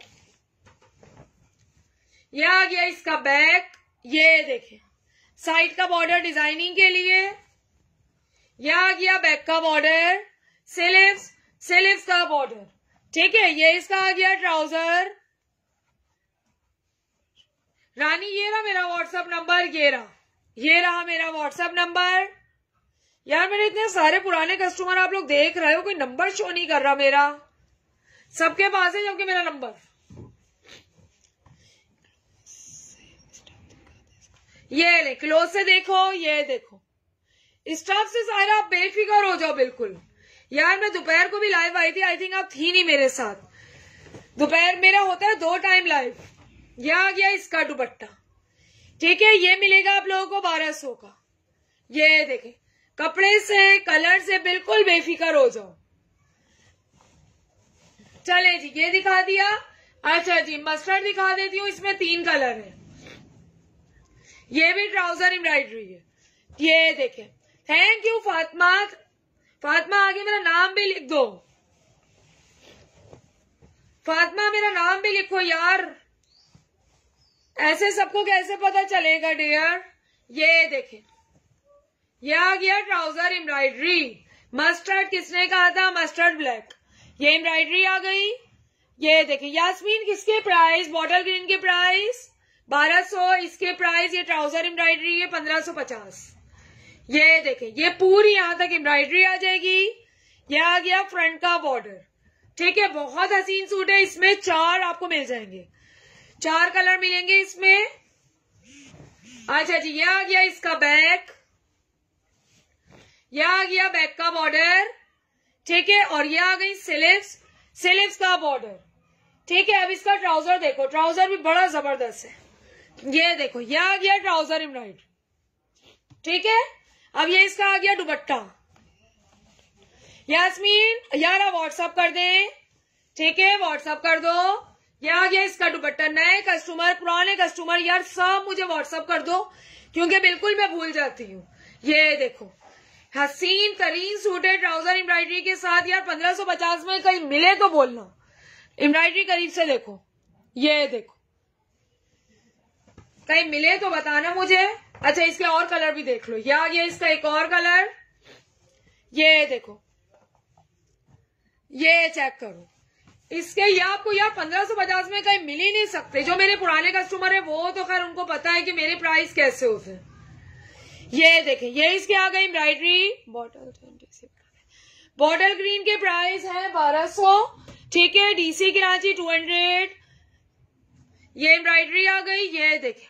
यह आ गया इसका बैक, ये देखें साइड का बॉर्डर डिजाइनिंग के लिए। यह आ गया बैक का बॉर्डर, स्लीव्स स्लीव्स का बॉर्डर, ठीक है। ये इसका आ गया ट्राउजर। रानी ये रहा मेरा व्हाट्सएप नंबर, ये रहा ये रहा मेरा व्हाट्सएप नंबर। यार मेरे इतने सारे पुराने कस्टमर आप लोग देख रहे हो, कोई नंबर शो नहीं कर रहा मेरा। सबके पास है जबकि मेरा नंबर। ये ले, क्लोज से देखो, ये देखो स्टफ से सारा, आप बेफिक्र हो जाओ बिल्कुल। यार मैं दोपहर को भी लाइव आई थी, आई थिंक आप थी नहीं मेरे साथ। दोपहर मेरा होता है दो टाइम लाइव। ये आ गया इसका दुपट्टा, ठीक है। ये मिलेगा आप लोगों को बारह सौ का। ये देखें, कपड़े से कलर से बिल्कुल बेफिक्र हो जाओ। चले जी, ये दिखा दिया। अच्छा जी, मस्टर्ड दिखा देती हूँ, इसमें तीन कलर है। ये भी ट्राउजर एम्ब्रॉयडरी है। ये देखें, थैंक यू फातिमा। फातिमा आगे मेरा नाम भी लिख दो। फातिमा मेरा नाम भी लिखो यार, ऐसे सबको कैसे पता चलेगा डियर। ये देखें, ये आ गया ट्राउजर एम्ब्रॉयडरी। मस्टर्ड किसने कहा था? Mustard black. ये एम्ब्रॉयडरी आ गई। ये देखें यास्मीन, किसके प्राइस? बॉटल ग्रीन के प्राइस बारह सौ, इसके प्राइस ये ट्राउजर एम्ब्रॉयडरी है पंद्रह सौ पचास। ये देखें, ये पूरी यहां तक एम्ब्रॉयडरी आ जाएगी। ये आ गया फ्रंट का बॉर्डर, ठीक है। बहुत हसीन सूट है, इसमें चार आपको मिल जाएंगे, चार कलर मिलेंगे इसमें। अच्छा जी, ये आ गया इसका बैक, ये आ गया बैक का बॉर्डर, ठीक है। और ये आ गई स्लीव्स, स्लीव्स का बॉर्डर, ठीक है। अब इसका ट्राउजर देखो, ट्राउजर भी बड़ा जबरदस्त है। ये देखो, ये आ गया ट्राउजर एम्ब्रॉयडरी, ठीक है। अब ये इसका आ गया दुपट्टा। यास्मीन यार आप व्हाट्सअप कर दें, ठीक है, व्हाट्सअप कर दो। ये आ गया इसका दुपट्टा। नए कस्टमर, पुराने कस्टमर यार सब मुझे व्हाट्सअप कर दो, क्योंकि बिल्कुल मैं भूल जाती हूँ। ये देखो, हसीन तरीन सूट है ट्राउजर एम्ब्रॉयडरी के साथ। यार पंद्रह सौ पचास में कहीं मिले तो बोलना। एम्ब्रॉयडरी करीब से देखो, ये देखो, कहीं मिले तो बताना मुझे। अच्छा, इसके और कलर भी देख लो। ये आ गया इसका एक और कलर, ये देखो, ये चेक करो। इसके ये आपको यार पंद्रह सौ पचास में कहीं मिल ही नहीं सकते। जो मेरे पुराने कस्टमर है वो तो खैर उनको पता है कि मेरे प्राइस कैसे होते हैं। ये देखें, ये इसके आ गई एम्ब्रॉयडरी। बॉटल बॉटल ग्रीन के प्राइस है बारह सौ, ठीक है। DC Karachi two hundred. ये एम्ब्रॉयडरी आ गई। ये देखें,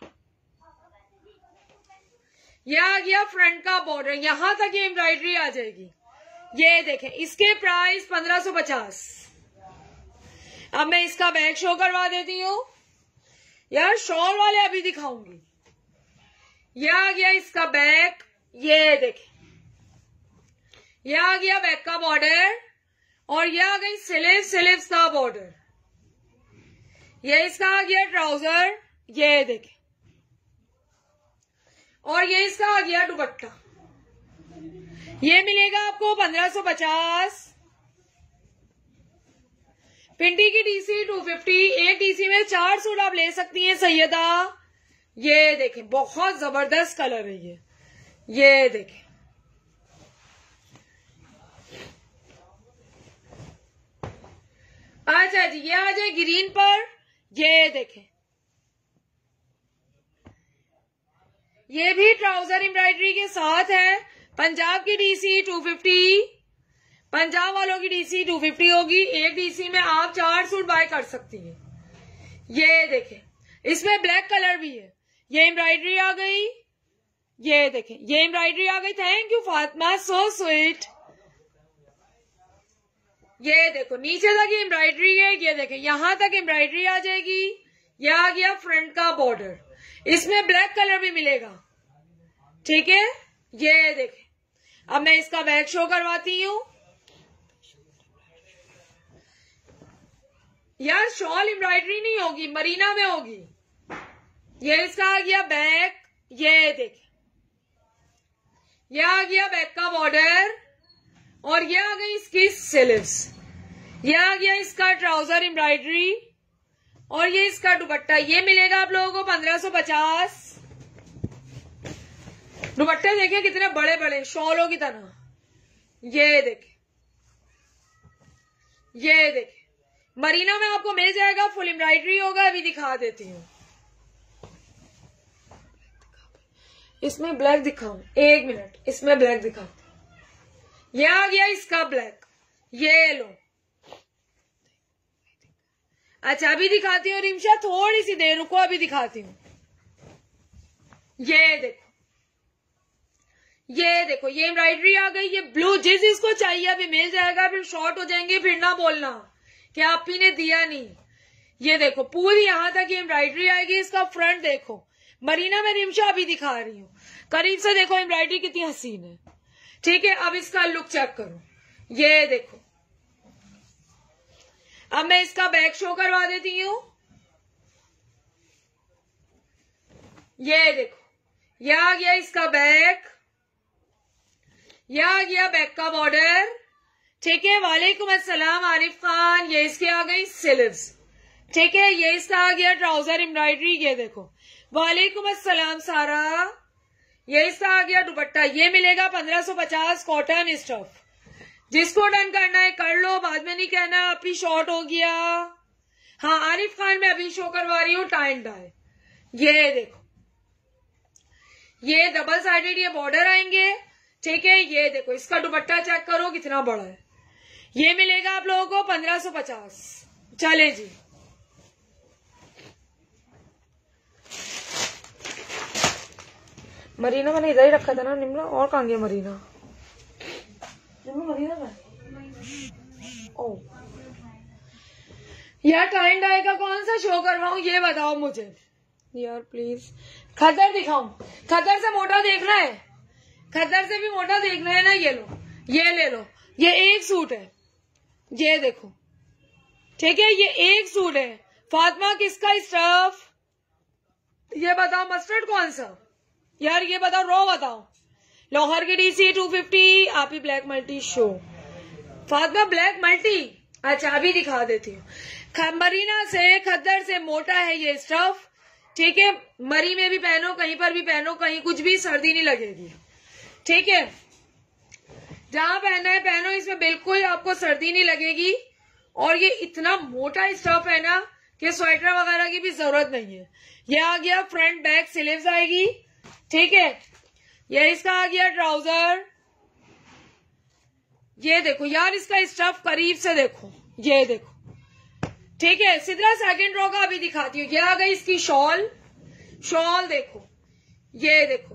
ये आ गया फ्रंट का बॉर्डर, यहां तक ये एम्ब्रॉयडरी आ जाएगी। ये देखें, इसके प्राइस पंद्रह सौ पचास। अब मैं इसका बैक शो करवा देती हूँ यार, शॉल वाले अभी दिखाऊंगी। ये आ गया इसका बैक, ये देखें, ये आ गया बैक का बॉर्डर। और ये आ गई स्लीव, स्लीव्स का बॉर्डर। ये इसका आ गया ट्राउजर, ये देखें। और ये इसका आ गया दुपट्टा। ये मिलेगा आपको पंद्रह सौ पचास। पिंडी की डीसी टू फिफ्टी। एक डीसी में चार सूट आप ले सकती हैं सैयदा। ये देखें, बहुत जबरदस्त कलर है ये। ये देखें, अच्छा जी, ये आ जाए ग्रीन पर। ये देखें, ये भी ट्राउजर एम्ब्रॉयडरी के साथ है। पंजाब की डीसी टू फिफ्टी, पंजाब वालों की डीसी टू फिफ्टी होगी। एक डीसी में आप चार सूट बाय कर सकती हैं। ये देखें, इसमें ब्लैक कलर भी है। ये एम्ब्रॉयडरी आ गई। ये देखें, ये एम्ब्रॉयडरी आ गई। Thank you Fatima, so sweet. ये देखो, नीचे तक ये एम्ब्रॉयडरी है। ये देखें, यहां तक एम्ब्रॉयडरी आ जाएगी। ये आ गया फ्रंट का बॉर्डर, इसमें ब्लैक कलर भी मिलेगा, ठीक है। ये देखें, अब मैं इसका बैक शो करवाती हूँ। यार शॉल एम्ब्रॉयडरी नहीं होगी, मरीना में होगी। ये इसका आ गया बैक। ये देखें, ये आ गया बैक का बॉर्डर। और ये आ गई इसकी स्लीव्स। ये आ गया इसका ट्राउजर एम्ब्रॉयडरी। और ये इसका दुपट्टा। ये मिलेगा आप लोगों को पंद्रह सौ पचास। दुपट्टे देखिए कितने बड़े बड़े, शॉलों की तरह। ये देखें, ये देखें, मरीना में आपको मिल जाएगा, फुल एम्ब्रॉयडरी होगा। अभी दिखा देती हूँ, इसमें ब्लैक दिखाऊं, एक मिनट, इसमें ब्लैक दिखाऊं। ये आ गया इसका ब्लैक। ये लो, अच्छा अभी दिखाती हूँ रिमशा, थोड़ी सी देर रुको, अभी दिखाती हूँ। ये देखो, ये देखो, ये एम्ब्रॉयडरी आ गई, ये ब्लू, जिस जिसको चाहिए अभी मिल जाएगा, फिर शॉर्ट हो जाएंगे, फिर ना बोलना कि आप ही ने दिया नहीं। ये देखो पूरी यहां तक ये एम्ब्रॉयडरी आएगी। इसका फ्रंट देखो, मरीना में रिमशा अभी दिखा रही हूँ, करीब से देखो एम्ब्रॉयडरी कितनी हसीन है। ठीक है, अब इसका लुक चेक करो, ये देखो। अब मैं इसका बैक शो करवा देती हूँ। ये देखो, ये आ गया इसका बैक, ये आ गया बैक का बॉर्डर। ठीक है, वालेकुम अस्सलाम आरिफ खान। ये इसके आ गई स्लीव्स। ठीक है, ये इसका आ गया ट्राउजर एम्ब्रॉयडरी, ये देखो। वालेकुम अस्सलाम सारा। ये इसका आ गया दुपट्टा, ये मिलेगा पंद्रह सौ पचास कॉटन स्टफ। जिसको डन करना है कर लो, बाद में नहीं कहना आप ही शॉर्ट हो गया। हाँ आरिफ खान, मैं अभी शो करवा रही हूँ टाई एंड डाई। ये देखो, ये डबल साइडेड ये बॉर्डर आएंगे। ठीक है, ये देखो, इसका दुपट्टा चेक करो कितना बड़ा है। ये मिलेगा आप लोगों को पंद्रह सौ पचास। चले जी, मरीना मैंने इधर ही रखा था ना निम्रा, और कहाँ गया मरीना? मरीना का ओ यार, टाई एंड डाई का कौन सा शो करवाऊं ये बताओ मुझे यार प्लीज। खद्दर दिखाऊं? खद्दर से मोटा देखना है, खद्दर से भी मोटा देखना है ना। ये लो, ये ले लो, ये एक सूट है, ये देखो। ठीक है, ये एक सूट है। फातिमा किसका स्टफ? ये बताओ, मस्टर्ड कौन सा यार, ये बताओ, रो बताओ। लोहर की डीसी टू फिफ्टी, आप ही black multi show. Fatima black multi, अच्छा अभी दिखा देती हूँ। मरीना से, खद्दर से मोटा है ये स्टफ। ठीक है, मरी में भी पहनो, कहीं पर भी पहनो, कहीं कुछ भी सर्दी नहीं लगेगी। ठीक है, जहां पहनना है पहनो, इसमें बिल्कुल आपको सर्दी नहीं लगेगी। और ये इतना मोटा स्टफ है ना कि स्वेटर वगैरह की भी जरूरत नहीं है। ये आ गया फ्रंट बैक स्लीव्स आएगी। ठीक है, ये इसका आ गया ट्राउजर। ये देखो यार, इसका स्टफ करीब से देखो, ये देखो। ठीक है, सिद्रा सेकंड रो का अभी दिखाती हूँ। ये आ गई इसकी शॉल, शॉल देखो, ये देखो,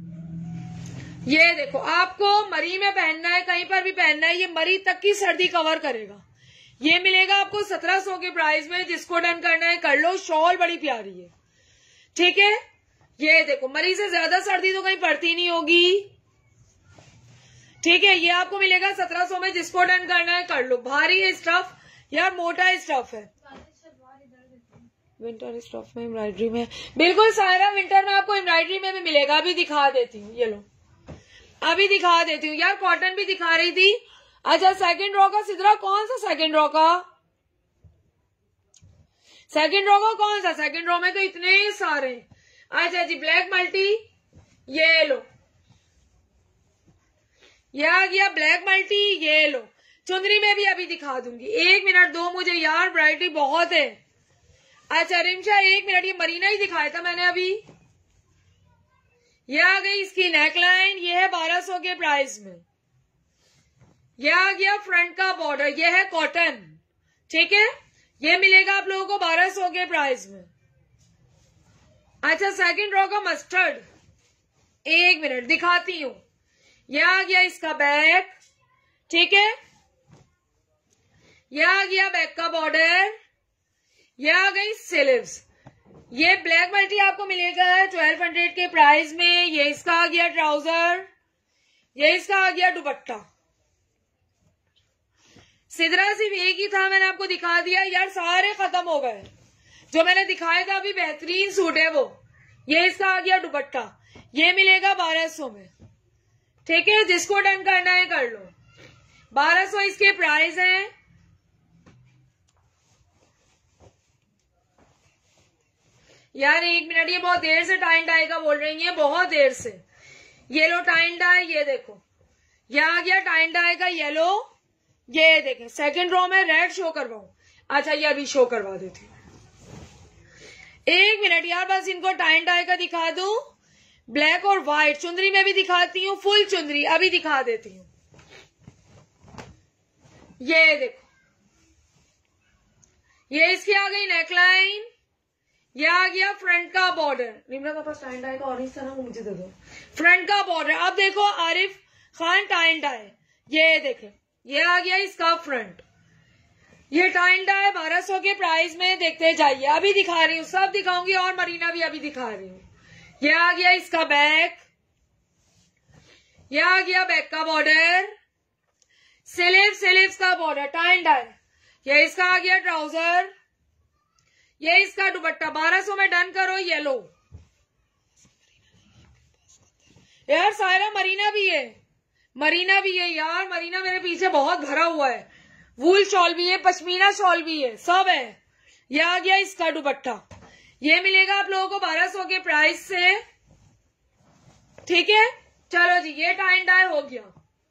ये देखो। आपको मरी में पहनना है, कहीं पर भी पहनना है, ये मरी तक की सर्दी कवर करेगा। ये मिलेगा आपको सत्रह सौ के प्राइस में। जिसको डन करना है कर लो, शॉल बड़ी प्यारी है। ठीक है, ये देखो, मरी से ज्यादा सर्दी तो कहीं पड़ती नहीं होगी। ठीक है, ये आपको मिलेगा सत्रह सौ में। जिसको डन करना है कर लो। भारी है स्टफ यार, मोटा स्टफ है। विंटर स्टफ में एम्ब्रॉयडरी में, बिल्कुल सारा विंटर में आपको एम्ब्रॉयडरी में भी मिलेगा। अभी दिखा देती हूँ, ये लो, अभी दिखा देती हूँ यार। कॉटन भी दिखा रही थी। अच्छा सेकंड रो का सिद्रा, कौन सा सेकंड रो का? सेकंड रो का कौन सा? सेकंड रो में तो इतने सारे। अच्छा जी, ब्लैक मल्टी, ये लो, ये आ गया ब्लैक मल्टी, ये लो। चुंदरी में भी अभी दिखा दूंगी, एक मिनट दो मुझे यार, वैरायटी बहुत है। अच्छा रिमशा एक मिनट, ये मरीना ही दिखाया था मैंने अभी। ये आ गई इसकी नेकलाइन, ये है बारह सौ के प्राइस में। ये आ गया फ्रंट का बॉर्डर, ये है कॉटन। ठीक है, ये मिलेगा आप लोगों को बारह सौ के प्राइस में। अच्छा सेकंड रो का मस्टर्ड, एक मिनट दिखाती हूँ। ये आ गया इसका बैक। ठीक है, ये आ गया बैक का बॉर्डर, ये आ गई स्लीव्स। ये ब्लैक मल्टी आपको मिलेगा ट्वेल्व हंड्रेड के प्राइस में। ये इसका आ गया ट्राउजर, ये इसका आ गया दुपट्टा। सिदरा सिर्फ एक ही था, मैंने आपको दिखा दिया यार, सारे खत्म हो गए। जो मैंने दिखाया था अभी बेहतरीन सूट है वो। ये इसका आ गया दुपट्टा, ये मिलेगा बारह सौ में। ठीक है, जिसको डन करना है कर लो। बारह सौ इसके प्राइस हैं। यार एक मिनट, ये बहुत देर से टाई एंड डाई का बोल रही है, बहुत देर से। ये लो टाई एंड डाई, ये देखो, ये आ गया टाई एंड डाई का येलो। ये देखें सेकंड रो में रेड शो करवाऊं। अच्छा ये अभी शो करवा देती हूँ, एक मिनट यार, बस इनको टाई एंड डाई का दिखा दूं। ब्लैक और व्हाइट चुंदरी में भी दिखाती हूँ, फुल चुंदरी अभी दिखा देती हूँ। ये देखो, ये इसकी आ गई नेकलाइन, ये आ गया फ्रंट का बॉर्डर। निम्रा का पास टाइन डाई का ऑरेंज था ना, वो मुझे दे दो। फ्रंट का बॉर्डर। अब देखो आरिफ खान टाइन डाई, ये देखे, ये आ गया इसका फ्रंट। ये टाइन डाई बारह सौ के प्राइस में देखते जाइए। अभी दिखा रही हूँ, सब दिखाऊंगी और मरीना भी अभी दिखा रही हूँ। ये आ गया इसका बैक, ये आ गया बैक का बॉर्डर, स्लीव स्लीव्स का बॉर्डर टाइन डाई। ये इसका आ गया ट्राउजर, ये इसका दुपट्टा। बारह सौ में डन करो। येलो यार, सायरा मरीना भी है, मरीना भी है यार, मरीना मेरे पीछे बहुत भरा हुआ है। वूल शॉल भी है, पश्मीना शॉल भी है, सब है। ये आ गया इसका दुपट्टा। ये मिलेगा आप लोगों को बारह सौ के प्राइस से, ठीक है। चलो जी, ये टाइन डाई हो गया।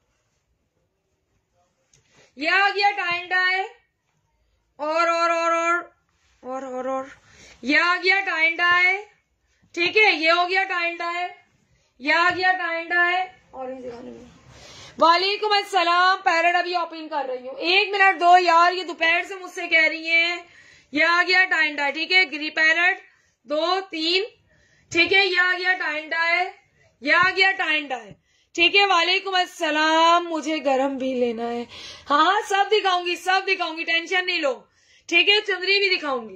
ये आ गया टाइन डाई, और और और और और और और ये आ गया टाइन डाई, ठीक है। ये हो गया टाइन डाई, ये आ गया टाइन डाई। और वालेकुम अस्सलाम, पैरेट अभी ओपन कर रही हूँ, एक मिनट दो यार, ये दोपहर से मुझसे कह रही हैं। ये आ गया टाइन डाई, ठीक है। ग्री पैरेट दो तीन, ठीक है। ये आ गया टाइन डाई, ये आ गया टाइन डाई, ठीक है। वालेकुम अस्सलाम, मुझे गरम भी लेना है। हाँ हाँ, सब दिखाऊंगी, सब दिखाऊंगी, टेंशन नहीं लो, ठीक है। चुंदरी भी दिखाऊंगी।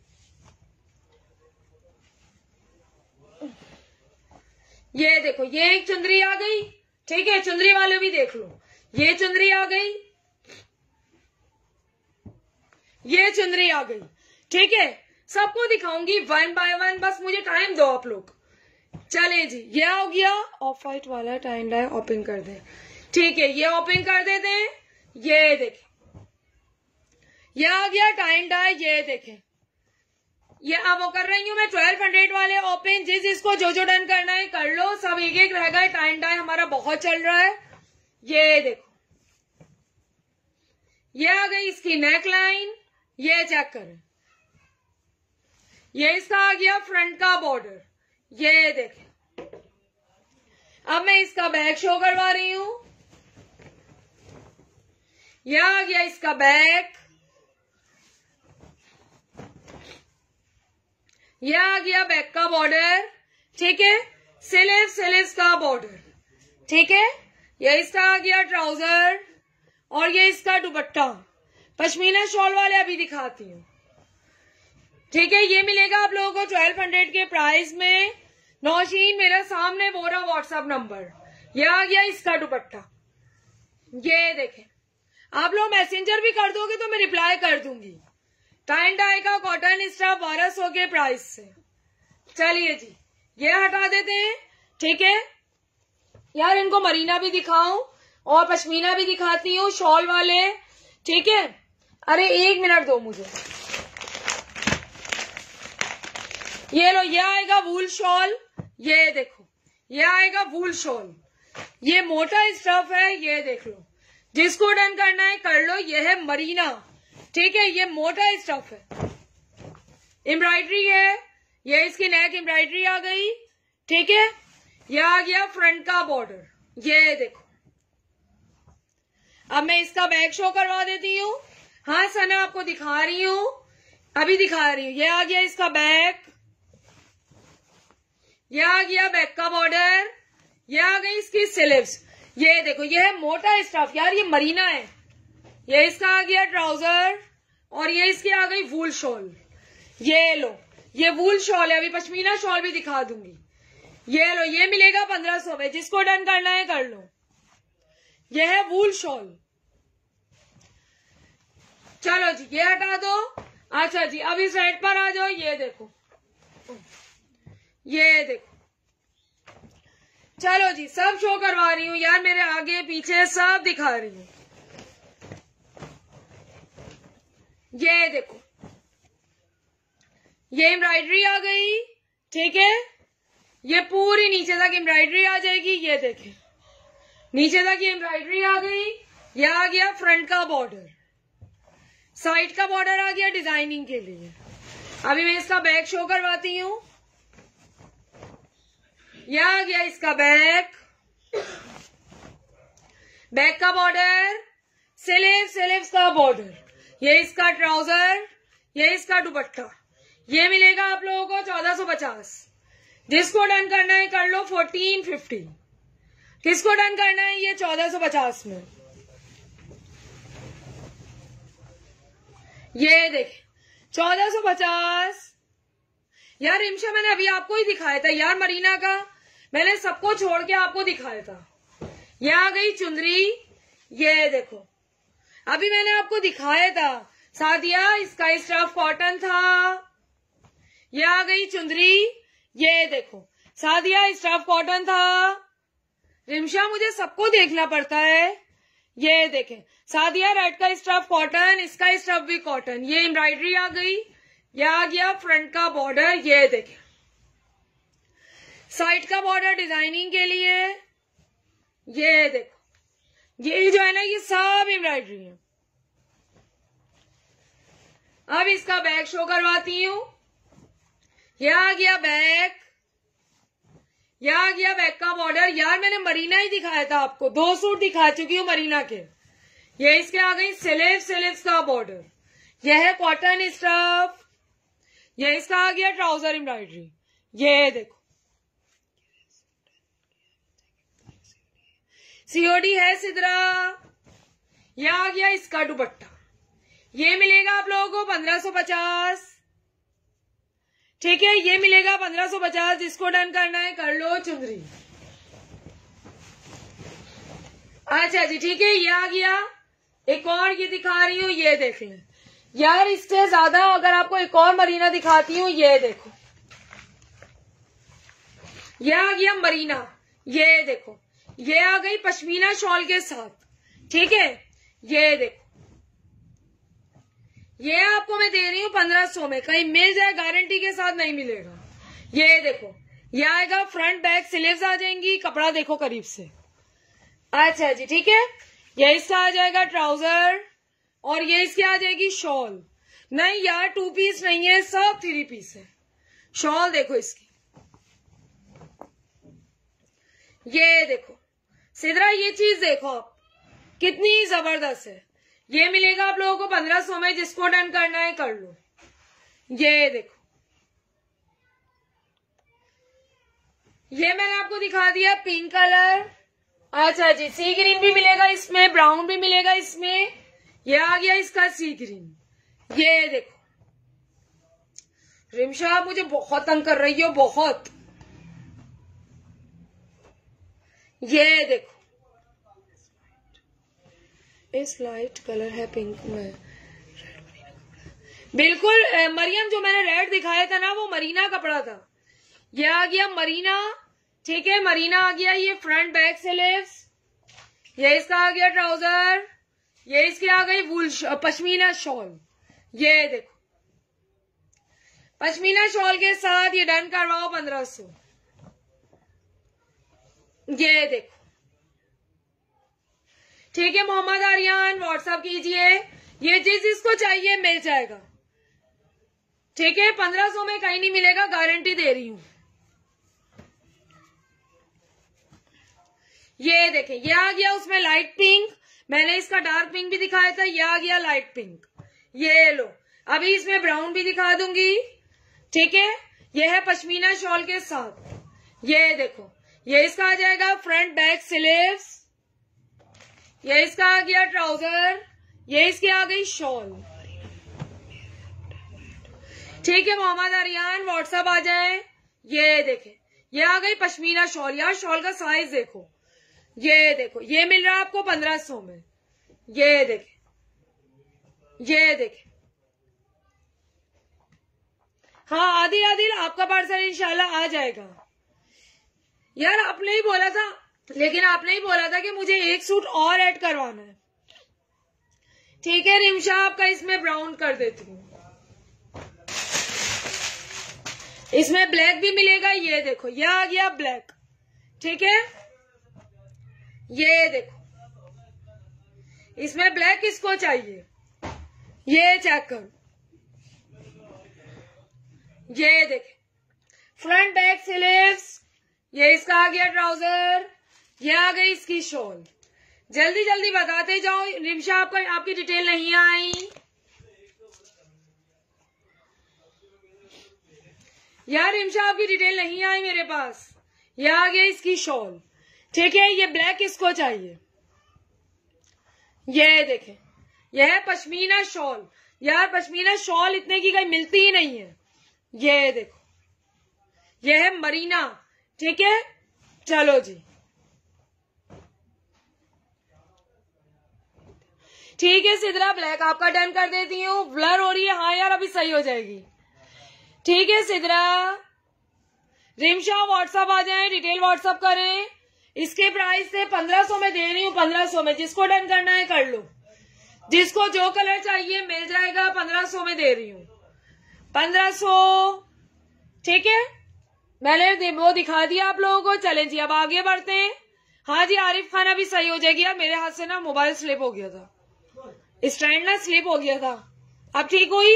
ये देखो, ये एक चुंदरी आ गई, ठीक है। चुंदरी वाले भी देख लो, ये चुंदरी आ गई, ये चुंदरी आ गई, ठीक है। सबको दिखाऊंगी वन बाय वन, बस मुझे टाइम दो आप लोग। चले जी, ये हो गया ऑफ वाइट वाला टाइन डाई, ओपन कर दे, ठीक है। ये ओपन कर देते हैं, ये देखें, ये आ गया टाइन डाई, ये देखें। ये अब वो कर रही हूँ मैं ट्वेल्व हंड्रेड वाले ओपन। जिस जिसको जो जो डन करना है कर लो, सब एक एक रह गए। टाइन डाई हमारा बहुत चल रहा है। ये देखो, ये आ गई इसकी नेक लाइन, ये चेक करें। ये इसका आ गया फ्रंट का बॉर्डर, ये देखें। अब मैं इसका बैक शो करवा रही हूं। ये आ गया इसका बैक, ये आ गया बैक का बॉर्डर, ठीक है। स्लीव स्लीव्स का बॉर्डर, ठीक है। ये इसका आ गया ट्राउजर, और ये इसका दुपट्टा। पश्मीना शॉल वाले अभी दिखाती हूँ, ठीक है। ये मिलेगा आप लोगों को ट्वेल्व हंड्रेड के प्राइस में। नौशीन मेरा सामने बोरा व्हाट्सएप नंबर। ये आ गया इसका दुपट्टा, ये देखें। आप लोग मैसेंजर भी कर दोगे तो मैं रिप्लाई कर दूंगी। टाइन डाई का कॉटन स्टफ बारह सौ के प्राइस से। चलिए जी, ये हटा देते हैं, ठीक है। यार इनको मरीना भी दिखाऊं और पश्मीना भी दिखाती हूँ, शॉल वाले, ठीक है। अरे एक मिनट दो मुझे। ये लो, ये आएगा वूल शॉल, ये देखो, ये आएगा वूल शॉल। ये मोटा स्टफ है, ये देख लो। जिसको डन करना है कर लो। ये है मरीना, ठीक है। ये मोटा स्टफ है, एम्ब्रॉयडरी है। ये इसकी नेक एम्ब्रॉयडरी आ गई, ठीक है। ये आ गया फ्रंट का बॉर्डर, ये देखो। अब मैं इसका बैक शो करवा देती हूँ। हाँ सना, आपको दिखा रही हूँ, अभी दिखा रही हूँ। ये आ गया इसका बैक, ये आ गया बैक का बॉर्डर, ये आ गई इसकी स्लीव्स। ये देखो, ये है मोटा स्टफ यार, ये मरीना है। ये इसका आ गया ट्राउजर, और ये इसकी आ गई वूल शॉल। ये लो, ये वूल शॉल है। अभी पश्मीना शॉल भी दिखा दूंगी। ये लो, ये मिलेगा पंद्रह सौ में। जिसको डन करना है कर लो। ये है वूल शॉल। चलो जी, ये हटा दो। अच्छा जी, अब इस साइड पर आ जाओ। ये देखो, ये देखो। चलो जी, सब शो करवा रही हूँ यार, मेरे आगे पीछे सब दिखा रही हूँ। ये देखो, ये एम्ब्रॉयडरी आ गई, ठीक है। ये पूरी नीचे तक एम्ब्रॉयडरी आ जाएगी, ये देखें। नीचे तक ये एम्ब्रॉयडरी आ गई। ये आ गया फ्रंट का बॉर्डर, साइड का बॉर्डर आ गया डिजाइनिंग के लिए। अभी मैं इसका बैक शो करवाती हूँ। यह आ गया इसका बैक, बैक का बॉर्डर, स्लीव स्लीव्स का बॉर्डर। ये इसका ट्राउजर, ये इसका दुपट्टा, ये मिलेगा आप लोगों को चौदह सौ पचास। जिसको डन करना है कर लो फोर्टीन फिफ्टी। किसको डन करना है ये चौदह सौ पचास में? ये देखे चौदह सौ पचास। यार रिमशा मैंने अभी आपको ही दिखाया था यार, मरीना का मैंने सबको छोड़ के आपको दिखाया था। ये आ गई चुंदरी, ये देखो अभी मैंने आपको दिखाया था। सादिया इसका स्टफ कॉटन था। ये आ गई चुंदरी, ये देखो सादिया स्टफ कॉटन था। रिमशा मुझे सबको देखना पड़ता है। ये देखें सादिया रेड का स्टफ कॉटन, इसका स्टफ भी कॉटन। ये एम्ब्रॉयडरी आ गई, ये आ गया फ्रंट का बॉर्डर। ये देखें साइड का बॉर्डर डिजाइनिंग के लिए। ये देखो ये जो है ना ये सब एम्ब्रॉयडरी है। अब इसका बैक शो करवाती हूं। ये आ गया बैक, ये आ गया बैक का बॉर्डर। यार मैंने मरीना ही दिखाया था आपको, दो सूट दिखा चुकी हूँ मरीना के। ये इसके आ गई स्लीव, स्लीव्स का बॉर्डर। यह है कॉटन स्टफ। ये इसका आ गया ट्राउजर एम्ब्रॉयडरी। ये देखो सीओडी है सिद्रा। ये आ गया इसका दुपट्टा। ये मिलेगा आप लोगों को पंद्रह सौ पचास। ठीक है, ये मिलेगा पंद्रह सौ पचास। जिसको डन करना है कर लो चुंदरी। अच्छा जी ठीक है, ये आ गया। एक और ये दिखा रही हूँ, ये देख लें यार। इससे ज्यादा अगर आपको एक और मरीना दिखाती हूँ, ये देखो ये आ गया मरीना। ये देखो ये आ गई पश्मीना शॉल के साथ। ठीक है, ये देखो ये आपको मैं दे रही हूँ पंद्रह सौ में। कहीं मिल जाए गारंटी के साथ नहीं मिलेगा। ये देखो ये आएगा फ्रंट बैक स्लीव्स आ जाएंगी। कपड़ा देखो करीब से। अच्छा जी ठीक है, ये इसका आ जाएगा ट्राउजर और ये इसकी आ जाएगी शॉल। नहीं यार टू पीस नहीं है, सब थ्री पीस है। शॉल देखो इसकी, ये देखो सिद्रा ये चीज देखो आप कितनी जबरदस्त है। ये मिलेगा आप लोगों को पंद्रह सौ में। जिसको डन करना है कर लो। ये देखो ये मैंने आपको दिखा दिया पिंक कलर। अच्छा जी सी ग्रीन भी मिलेगा इसमें, ब्राउन भी मिलेगा इसमें। ये आ गया इसका सी ग्रीन। ये देखो रिमशा आप मुझे बहुत तंग कर रही हो, बहुत। ये देखो इस लाइट कलर है पिंक में। बिल्कुल मरियम, जो मैंने रेड दिखाया था ना वो मरीना कपड़ा था। ये आ गया मरीना। ठीक है, मरीना आ गया। ये फ्रंट बैक स्लीव्स। ये इसका आ गया ट्राउजर। ये इसकी आ गई वूल पश्मीना शॉल। ये देखो पश्मीना शॉल के साथ ये डन करवाओ पंद्रह सौ। ये देखो ठीक है, मोहम्मद आर्यन व्हाट्सएप कीजिए। ये चीज इसको चाहिए मिल जाएगा। ठीक है, पंद्रह सौ में कहीं नहीं मिलेगा, गारंटी दे रही हूं। ये देखें ये आ गया उसमें लाइट पिंक। मैंने इसका डार्क पिंक भी दिखाया था। ये आ गया लाइट पिंक। ये लो अभी इसमें ब्राउन भी दिखा दूंगी। ठीक है, ये है पश्मीना शॉल के साथ। ये देखो ये इसका आ जाएगा फ्रंट बैक स्लीव्स। ये इसका आ गया ट्राउजर। ये इसकी आ गई शॉल। ठीक है मोहम्मद आर्यन व्हाट्सएप आ जाए। ये देखे ये आ गई पश्मीना शॉल। यार शॉल का साइज देखो। ये देखो ये मिल रहा है आपको पंद्रह सौ में। ये देखे ये देखे हाँ आदिल आदिल आपका पार्सल इंशाल्लाह आ जाएगा। यार आपने ही बोला था, लेकिन आपने ही बोला था कि मुझे एक सूट और ऐड करवाना है। ठीक है रिमशा आपका इसमें ब्राउन कर देती हूँ। इसमें ब्लैक भी मिलेगा। ये देखो ये आ गया ब्लैक। ठीक है, ये देखो इसमें ब्लैक किसको चाहिए ये चेक करो। ये देखे फ्रंट बैक स्लीव्स। ये इसका आ गया ट्राउजर। ये आ गई इसकी शॉल। जल्दी जल्दी बताते जाओ। रिमशा आपका आपकी डिटेल नहीं आई। यार रिमशा आपकी डिटेल नहीं आई मेरे पास। ये आ गया इसकी शॉल, ठीक है। ये ब्लैक किसको चाहिए? ये देखें, यह है पश्मीना शॉल। यार पश्मीना शॉल इतने की कहीं मिलती ही नहीं है। ये देखो, यह है मरीना, ठीक है। चलो जी, ठीक है। सिद्रा ब्लैक आपका डन कर देती हूँ। ब्लर हो रही है, हाँ यार अभी सही हो जाएगी, ठीक है। सिद्रा रिमशा व्हाट्सएप आ जाए, डिटेल व्हाट्सएप करें। इसके प्राइस से पंद्रह सौ में दे रही हूँ, पंद्रह सौ में। जिसको डन करना है कर लो, जिसको जो कलर चाहिए मिल जाएगा। पंद्रह सौ में दे रही हूँ, पंद्रह सौ, ठीक है। मैंने वो दिखा दिया आप लोगों को। चलें जी, अब आगे बढ़ते हैं। हाँ जी, आरिफ खान अभी सही हो जाएगी। यार मेरे हाथ से ना मोबाइल स्लिप हो गया था, स्टैंड ना स्लिप हो गया था। अब ठीक हुई,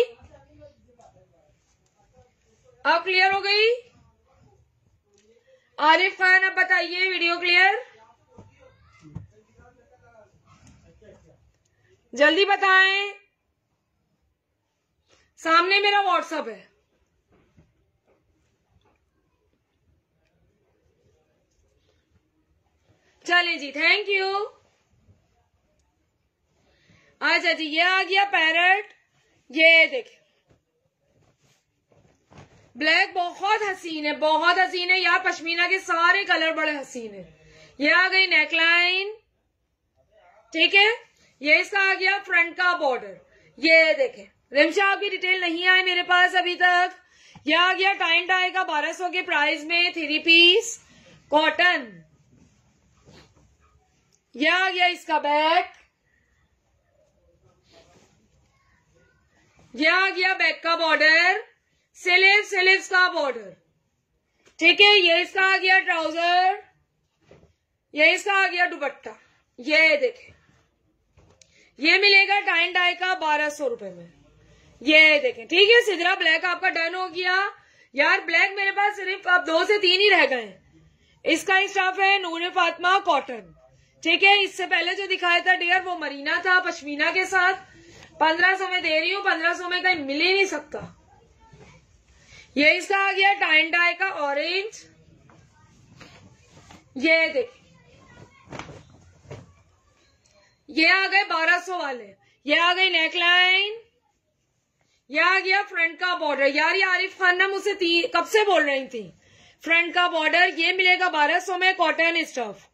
अब क्लियर हो गई। आरिफ खान अब बताइए, वीडियो क्लियर? जल्दी बताएं, सामने मेरा व्हाट्सएप है। चले जी, थैंक यू। अच्छा जी, ये आ गया पैरट। ये देखिए ब्लैक बहुत हसीन है, बहुत हसीन है यार। पश्मीना के सारे कलर बड़े हसीन है। ये आ गई नेकलाइन, ठीक है। ये इसका आ गया फ्रंट का बॉर्डर। ये देखें, रिमशा आपकी डिटेल नहीं आई मेरे पास अभी तक। ये आ गया टाइन डाई का बारह सौ के प्राइस में, थ्री पीस कॉटन। ये आ गया इसका बैक। ये आ गया बैक का बॉर्डर, स्लीव स्लीव्स का बॉर्डर, ठीक है। ये इसका आ गया ट्राउजर, ये इसका आ गया दुपट्टा। ये देखें, ये मिलेगा टाइन डाई का बारह सौ रुपए में। ये देखें, ठीक है। सिद्रा ब्लैक आपका डन हो गया। यार ब्लैक मेरे पास सिर्फ अब दो से तीन ही रह गए। इसका स्टफ है नूर फातिमा कॉटन, ठीक है। इससे पहले जो दिखाया था डियर वो मरीना था पश्मीना के साथ। पंद्रह सौ में दे रही हूँ, पंद्रह सौ में कहीं मिल ही नहीं सकता। ये इसका आ गया टाइन डाई का ऑरेंज। ये देखिए, ये आ गए बारह सौ वाले। ये आ गई नेकलाइन, ये आ गया फ्रंट का बॉर्डर। यार ये आरिफ खान ना मुझसे कब से बोल रही थी, फ्रंट का बॉर्डर। ये मिलेगा बारह सौ में, कॉटन स्टफ।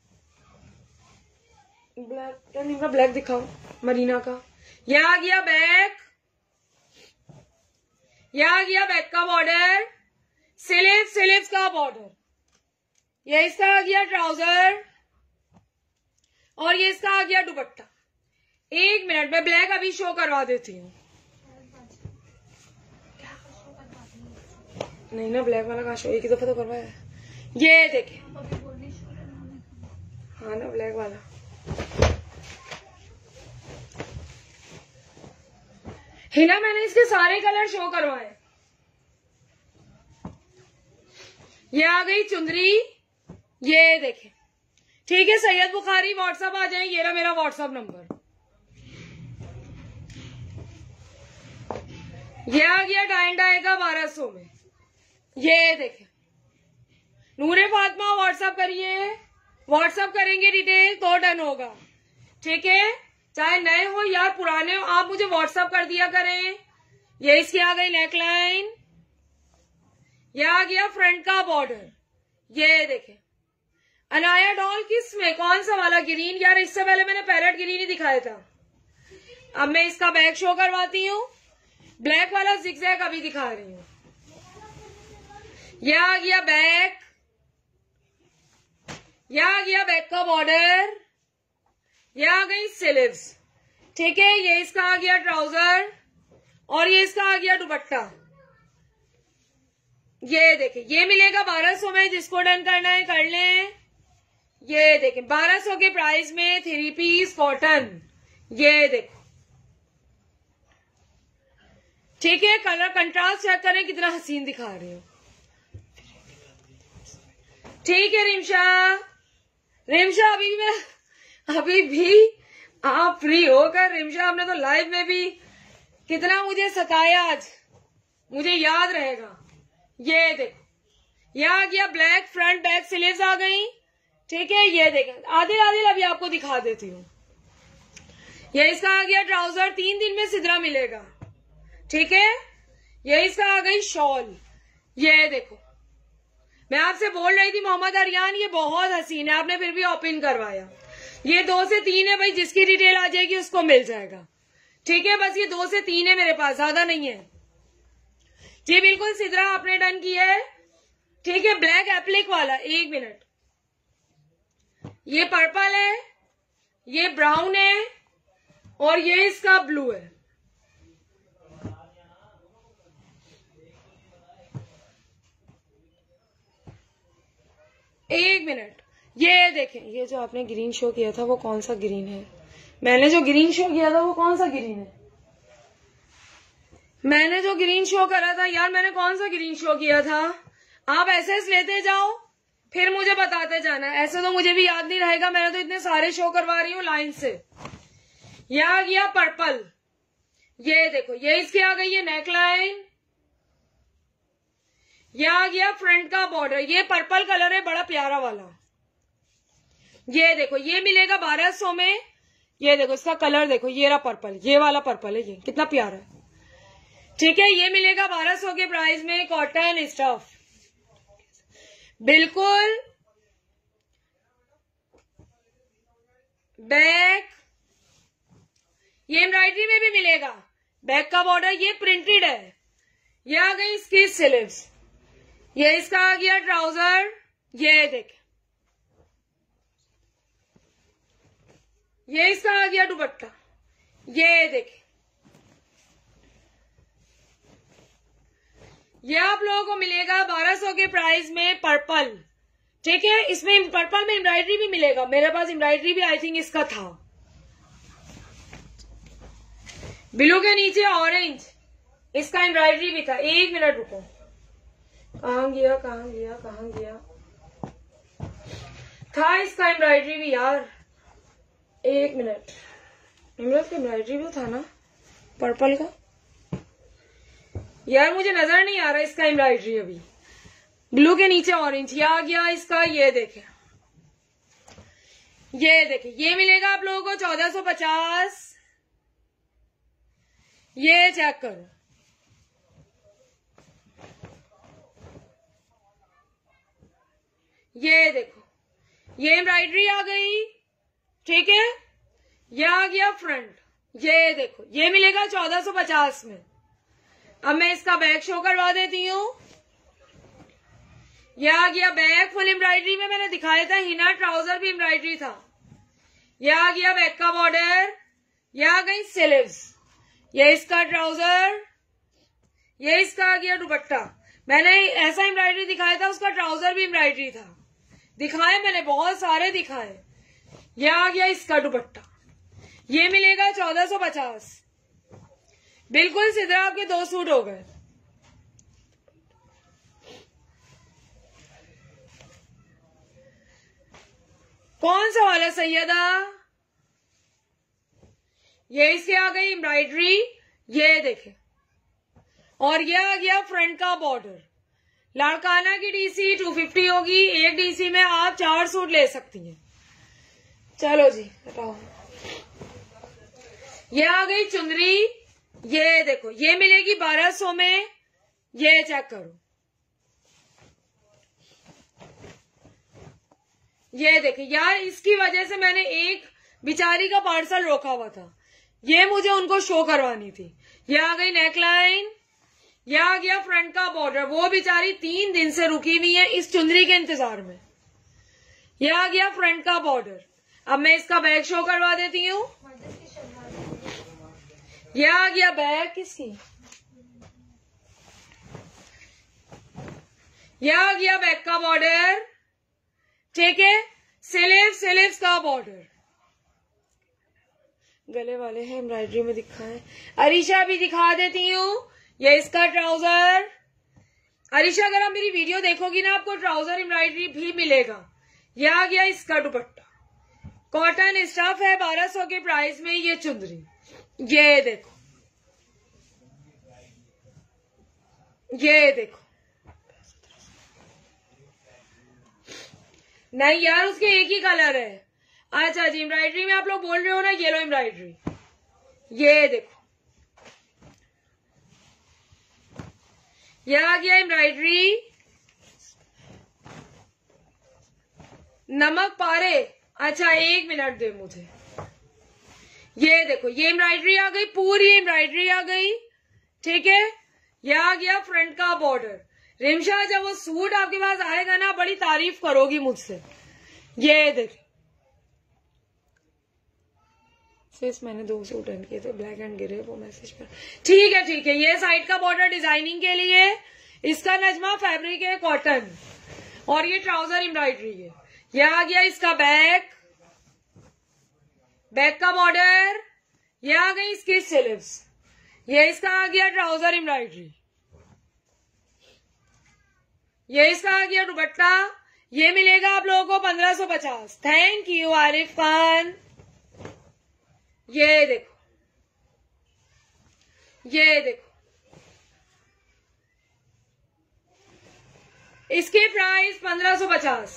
ब्लैक ब्लैक दिखाओ मरीना का। ये आ गया बैक, ये आ गया बैक का बॉर्डर, स्लीव स्लीव्स का बॉर्डर। ये इसका आ गया ट्राउजर और ये इसका आ गया दुपट्टा। एक मिनट में ब्लैक अभी शो करवा देती हूँ। नहीं ना, ब्लैक वाला कहाँ शो, एक ही दफा तो करवाया। ये देखे, हाँ ना ब्लैक वाला। हिना मैंने इसके सारे कलर शो करवाए। ये आ गई चुंदरी, ये देखें, ठीक है। सैयद बुखारी व्हाट्सएप आ जाए, ये रहा मेरा व्हाट्सएप नंबर। ये आ गया टाइन डाई का बारह सौ में। ये देखें, नूरे फातिमा व्हाट्सएप करिए, व्हाट्सएप करेंगे डिटेल तो डन होगा, ठीक है। चाहे नए हो यार पुराने हो, आप मुझे व्हाट्सएप कर दिया करें। ये इसकी आ गई नेकलाइन, ये आ गया फ्रंट का बॉर्डर। ये देखें, अनाया डॉल किस में, कौन सा वाला, ग्रीन। यार इससे पहले मैंने पैरेट ग्रीन ही दिखाया था। अब मैं इसका बैक शो करवाती हूँ। ब्लैक वाला जिगजैग अभी दिखा रही हूँ। ये आ गया बैक, ये आ गया बैक का बॉर्डर, ये आ गई स्लीव्स, ठीक है। ये इसका आ गया ट्राउजर और ये इसका आ गया दुपट्टा। ये देखें, ये मिलेगा बारह सौ में। जिसको डन करना है कर लें। ये देखें, बारह सौ के प्राइस में थ्री पीस कॉटन। ये देखो, ठीक है। कलर कंट्रास्ट चेक करें कितना हसीन दिखा रहे हो, ठीक है। रिमशा, रिमशा अभी भी अभी भी आप फ्री होकर, रिमशा आपने तो लाइव में भी कितना मुझे सताया आज, मुझे याद रहेगा। ये देखो, ये आ गया ब्लैक, फ्रंट बैक स्लीव्स आ गई, ठीक है। ये देखें, आदिल आदिल अभी आपको दिखा देती हूँ। ये इसका आ गया ट्राउजर, तीन दिन में सिदरा मिलेगा, ठीक है। ये इसका आ गई शॉल, ये देखो। मैं आपसे बोल रही थी मोहम्मद अरियान ये बहुत हसीन है, आपने फिर भी ओपन करवाया। ये दो से तीन है भाई, जिसकी डिटेल आ जाएगी उसको मिल जाएगा, ठीक है। बस ये दो से तीन है मेरे पास, ज्यादा नहीं है जी। बिल्कुल सिदरा आपने डन किया है, ठीक है। ब्लैक एप्लिक वाला, एक मिनट, ये पर्पल है, ये ब्राउन है, और ये इसका ब्लू है। एक मिनट, ये देखें, ये जो आपने ग्रीन शो किया था वो कौन सा ग्रीन है? मैंने जो ग्रीन शो किया था वो कौन सा ग्रीन है? मैंने जो ग्रीन शो करा था यार, मैंने कौन सा ग्रीन शो किया था? आप ऐसे लेते जाओ, फिर मुझे बताते जाना। ऐसे तो मुझे भी याद नहीं रहेगा, मैंने तो इतने सारे शो करवा रही हूँ लाइन से। ये आ गया पर्पल, ये देखो, ये इसकी आ गई है नेकलाइन, ये आ गया फ्रंट का बॉर्डर। ये पर्पल कलर है, बड़ा प्यारा वाला। ये देखो, ये मिलेगा बारह सौ में। ये देखो इसका कलर देखो, ये रहा पर्पल, ये वाला पर्पल है, ये कितना प्यारा है, ठीक है। ये मिलेगा बारह सौ के प्राइस में, कॉटन स्टफ, बिल्कुल। बैक, ये एम्ब्रॉयडरी में भी मिलेगा, बैक का बॉर्डर, ये प्रिंटेड है। ये आ गई इसकी स्लीव्स, ये इसका आ गया ट्राउजर, ये देख, ये इसका आ गया दुपट्टा, ये देख। ये आप लोगों को मिलेगा बारह सौ के प्राइस में, पर्पल, ठीक है। इसमें पर्पल में एम्ब्रॉयडरी भी मिलेगा, मेरे पास एम्ब्रॉयडरी भी आई थिंक इसका था। ब्लू के नीचे ऑरेंज, इसका एम्ब्रॉयडरी भी था। एक मिनट रुको, कहां गया कहां गया कहां गया था इसका एम्ब्रॉयडरी भी यार। एक मिनट, इमरान का एम्ब्रॉयडरी भी था ना पर्पल का यार, मुझे नजर नहीं आ रहा इसका एम्ब्रॉयडरी अभी। ब्लू के नीचे ऑरेंज, ये आ गया इसका, ये देखे, ये देखे, ये मिलेगा आप लोगों को चौदह सौ पचास। ये चेक करो, ये देखो, ये एम्ब्रॉयडरी आ गई, ठीक है। ये आ गया फ्रंट, ये देखो, ये मिलेगा चौदह सौ पचास में। अब मैं इसका बैक शो करवा देती हूँ। ये आ गया बैक, फुल एम्ब्रॉयडरी में मैंने दिखाया था, हिना ट्राउजर भी एम्ब्रॉयडरी था। ये आ गया बैक का बॉर्डर, ये आ गई स्लीव्स, ये इसका ट्राउजर, ये इसका आ गया दुपट्टा। मैंने ऐसा एम्ब्रॉयडरी दिखाया था, उसका ट्राउजर भी एम्ब्रॉयडरी था, दिखाए मैंने, बहुत सारे दिखाए। ये आ गया इसका दुपट्टा, ये मिलेगा चौदह सौ पचास। बिल्कुल सिदरा आपके दो सूट हो गए। कौन सा वाला सैयदा? ये इसके आ गई एम्ब्रॉयडरी, ये देखे, और ये आ गया फ्रंट का बॉर्डर। लाड़काना की डीसी दो सौ पचास होगी, एक डीसी में आप चार सूट ले सकती हैं। चलो जी बताओ, ये आ गई चुंदरी, ये देखो, ये मिलेगी बारह सौ में। ये चेक करो, ये देखिए यार, इसकी वजह से मैंने एक बिचारी का पार्सल रोका हुआ था, ये मुझे उनको शो करवानी थी। ये आ गई नेकलाइन, ये आ गया फ्रंट का बॉर्डर, वो बेचारी तीन दिन से रुकी हुई है इस चुंदरी के इंतजार में। ये आ गया फ्रंट का बॉर्डर। अब मैं इसका बैक शो करवा देती हूँ। ये आ गया बैक किसकी, ये आ गया बैक का बॉर्डर, ठीक है। स्लीव, स्लीव्स का बॉर्डर, गले वाले हैं एम्ब्रॉयडरी में दिखाएं। अरीशा भी दिखा देती हूँ, ये इसका ट्राउजर। अरीशा अगर आप मेरी वीडियो देखोगी ना, आपको ट्राउजर एम्ब्रॉयडरी भी मिलेगा। ये आ गया इसका दुपट्टा, कॉटन स्टफ है, बारह सौ के प्राइस में। ये चुंदरी, ये देखो, ये देखो, नहीं यार, उसके एक ही कलर है। अच्छा जी, एम्ब्रॉयडरी में आप लोग बोल रहे हो ना, ये लो एम्ब्रॉयडरी, ये देखो, ये आ गया एम्ब्रॉयडरी, नमक पारे। अच्छा एक मिनट दे मुझे, ये देखो, ये एम्ब्रॉयडरी आ गई, पूरी एम्ब्रॉयडरी आ गई, ठीक है। ये आ गया फ्रंट का बॉर्डर। रिमशा, जब वो सूट आपके पास आएगा ना, बड़ी तारीफ करोगी मुझसे। ये देखो, सिर्फ मैंने दो सूट एंड किए थे, ब्लैक एंड ग्रे, वो मैसेज पर। ठीक है ठीक है, ये साइड का बॉर्डर डिजाइनिंग के लिए, इसका नजमा फैब्रिक है कॉटन, और ये ट्राउजर एम्ब्रॉयडरी है। ये आ गया इसका बैक, बैक का बॉर्डर, ये आ गई इसकी स्लीव्स, ये इसका आ गया ट्राउजर एम्ब्रॉयडरी, ये इसका आ गया दुपट्टा। ये मिलेगा आप लोगों को पंद्रह सौ पचास। Thank you Arif Khan. ये देखो, ये देखो, इसके प्राइस पंद्रह सौ पचास।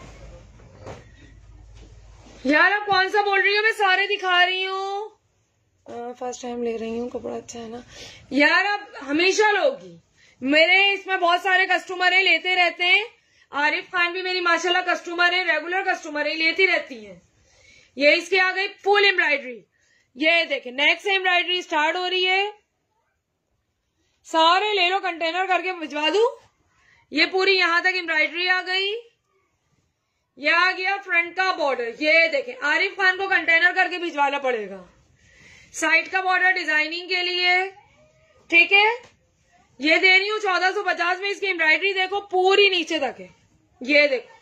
यार आप कौन सा बोल रही हो? मैं सारे दिखा रही हूँ, फर्स्ट टाइम ले रही हूँ, कपड़ा अच्छा है ना। यार आप हमेशा लोगी, मेरे इसमें बहुत सारे कस्टमर है, लेते रहते हैं। आरिफ खान भी मेरी माशाल्लाह कस्टमर है, रेगुलर कस्टमर है, लेती रहती हैं। ये इसके आ गई फुल एम्ब्रॉयडरी, ये देखे नेक से एम्ब्रॉयडरी स्टार्ट हो रही है। सारे ले लो, कंटेनर करके भिजवा दूं। ये पूरी यहां तक एम्ब्रॉयडरी आ गई। ये आ गया फ्रंट का बॉर्डर, ये देखें, आरिफ खान को कंटेनर करके भिजवाना पड़ेगा। साइड का बॉर्डर डिजाइनिंग के लिए, ठीक है। ये दे रही हूँ चौदह सौ पचास में। इसकी एम्ब्रॉयडरी देखो, पूरी नीचे तक है, ये देखो,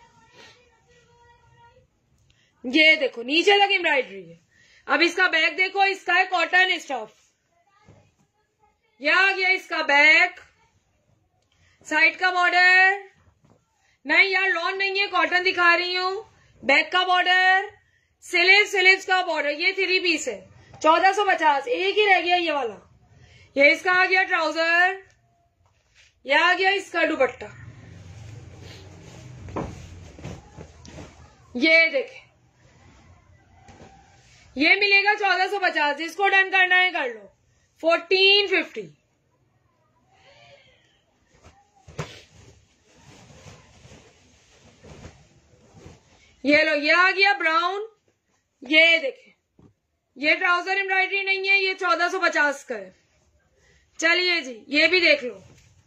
ये देखो, नीचे तक एम्ब्रॉयडरी है। अब इसका बैक देखो, इसका है कॉटन स्टफ। यह आ गया इसका बैक, साइड का बॉर्डर, नहीं यार लॉन नहीं है, कॉटन दिखा रही हूँ। बैक का बॉर्डर, स्लीव स्लीव्स का बॉर्डर, ये थ्री पीस है, चौदह सौ पचास। एक ही रह गया ये वाला। ये इसका आ गया ट्राउजर, यह आ गया इसका दुपट्टा, ये देखे, ये मिलेगा चौदह सौ पचास। जिसको डन करना है कर लो, फोर्टीन फिफ्टी। ये लो, ये आ गया ब्राउन, ये देखे, ये ट्राउजर एम्ब्रॉयडरी नहीं है, ये चौदह सौ पचास का है। चलिए जी, ये भी देख लो,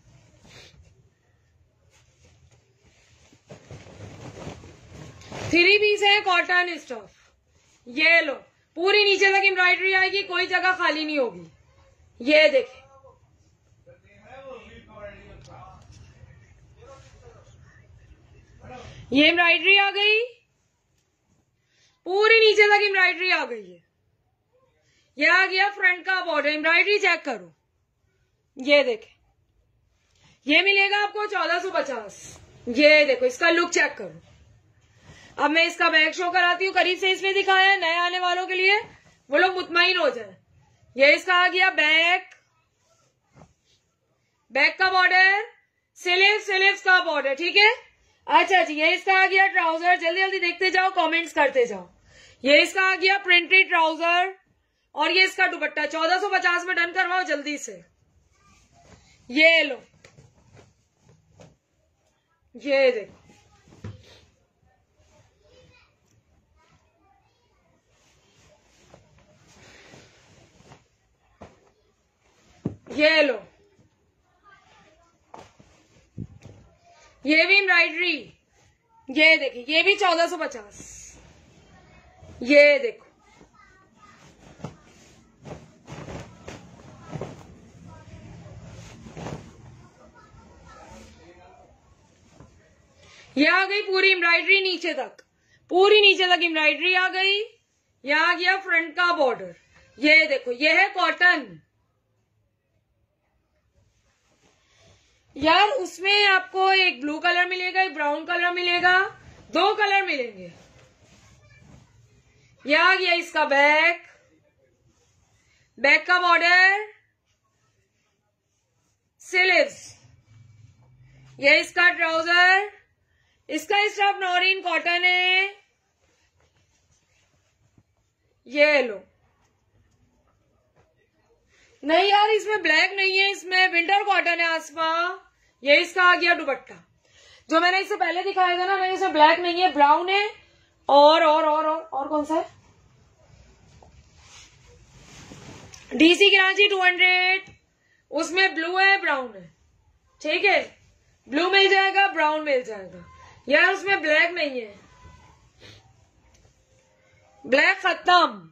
थ्री पीस है कॉटन स्टफ। ये लो, पूरी नीचे तक एम्ब्रॉयडरी आएगी, कोई जगह खाली नहीं होगी। ये देखे, ये एम्ब्रॉयडरी आ गई, पूरी नीचे तक एम्ब्रॉयडरी आ गई है। ये आ गया फ्रंट का बॉर्डर, एम्ब्रॉयडरी चेक करो, ये देखे, ये मिलेगा आपको चौदह सौ पचास। ये देखो, इसका लुक चेक करो। अब मैं इसका बैक शो कराती हूँ, करीब से इसलिए दिखाया है नए आने वालों के लिए, वो लोग मुतमईन हो जाए। ये इसका आ गया बैक, बैक का बॉर्डर, स्लीव स्लीव्स का बॉर्डर, ठीक है। अच्छा जी, ये इसका आ गया ट्राउजर, जल्दी जल्दी देखते जाओ, कमेंट्स करते जाओ। ये इसका आ गया प्रिंटेड ट्राउजर, और ये इसका दुपट्टा। चौदह सौ पचास में डन करवाओ जल्दी से। ये लो, ये देखो, ये लो, ये भी एम्ब्रॉयडरी, ये देखिए, ये भी चौदह सौ पचास। ये देखो, ये आ गई पूरी एम्ब्रॉयडरी नीचे तक, पूरी नीचे तक एम्ब्रॉयडरी आ गई। ये आ गया फ्रंट का बॉर्डर, ये देखो, ये है कॉटन। यार उसमें आपको एक ब्लू कलर मिलेगा, एक ब्राउन कलर मिलेगा, दो कलर मिलेंगे। यह आ गया इसका बैक, बैक का बॉर्डर, स्लीव्स, यह इसका ट्राउजर, इसका स्टफ नॉरिन कॉटन है, ये लो। नहीं यार इसमें ब्लैक नहीं है, इसमें विंटर कॉटन है आसमा। ये इसका आ गया दुपट्टा, जो मैंने इससे पहले दिखाया था ना, मैंने इसमें ब्लैक नहीं है, ब्राउन है। और और और और, और कौन सा है? डीसी कराची टू हंड्रेड, उसमें ब्लू है ब्राउन है, ठीक है। ब्लू मिल जाएगा, ब्राउन मिल जाएगा यार, उसमें ब्लैक नहीं है, ब्लैक खत्म।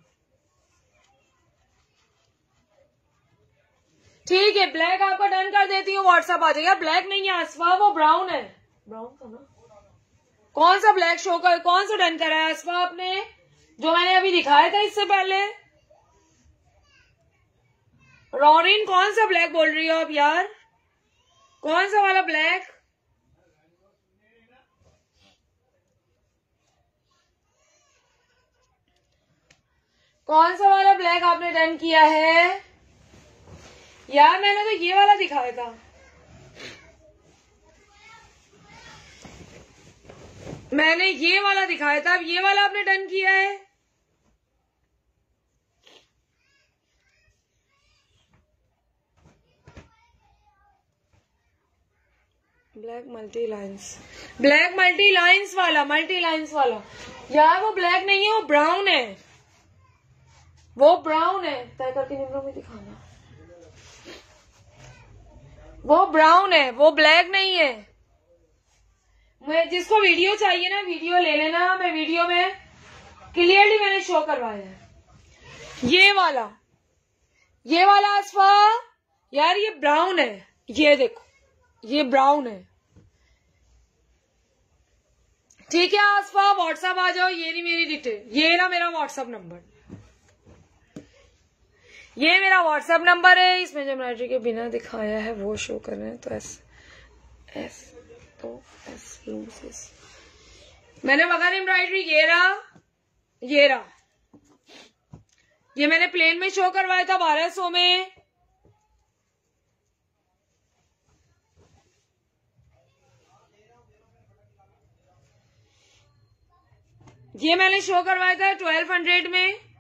ठीक है, ब्लैक आपका डन कर देती हूँ, व्हाट्सएप आ जाएगा। ब्लैक नहीं है आसफा, वो ब्राउन है। ब्राउन था ना? कौन सा ब्लैक शो कर, कौन सा डन करा है आसफा आपने, जो मैंने अभी दिखाया था इससे पहले? रॉरिन कौन सा ब्लैक बोल रही हो आप यार, कौन सा वाला ब्लैक? कौन सा वाला ब्लैक आपने डन किया है यार? मैंने तो ये वाला दिखाया था, मैंने ये वाला दिखाया था, अब ये वाला आपने डन किया है। Black multi lines, black multi lines वाला, मल्टी लाइन्स वाला यार, वो ब्लैक नहीं है, वो ब्राउन है, वो ब्राउन है। तय करके निम्रों में दिखाना, वो ब्राउन है, वो ब्लैक नहीं है। मैं जिसको वीडियो चाहिए ना, वीडियो ले लेना, मैं वीडियो में क्लियरली मैंने शो करवाया है। ये वाला, ये वाला आसफा यार, ये ब्राउन है, ये देखो ये ब्राउन है, ठीक है आसफा। व्हाट्सएप आ जाओ, ये नहीं मेरी डिटेल, ये ना मेरा व्हाट्सएप नंबर, ये मेरा व्हाट्सएप नंबर है। इसमें जो एम्ब्रॉयडरी के बिना दिखाया है वो शो कर रहे हैं, तो एस एस तो एस लूज एस। मैंने बगैर एम्ब्रॉयडरी ये रहा, ये रहा, ये मैंने प्लेन में शो करवाया था बारह सौ में। ये मैंने शो करवाया था ट्वेल्व हंड्रेड में।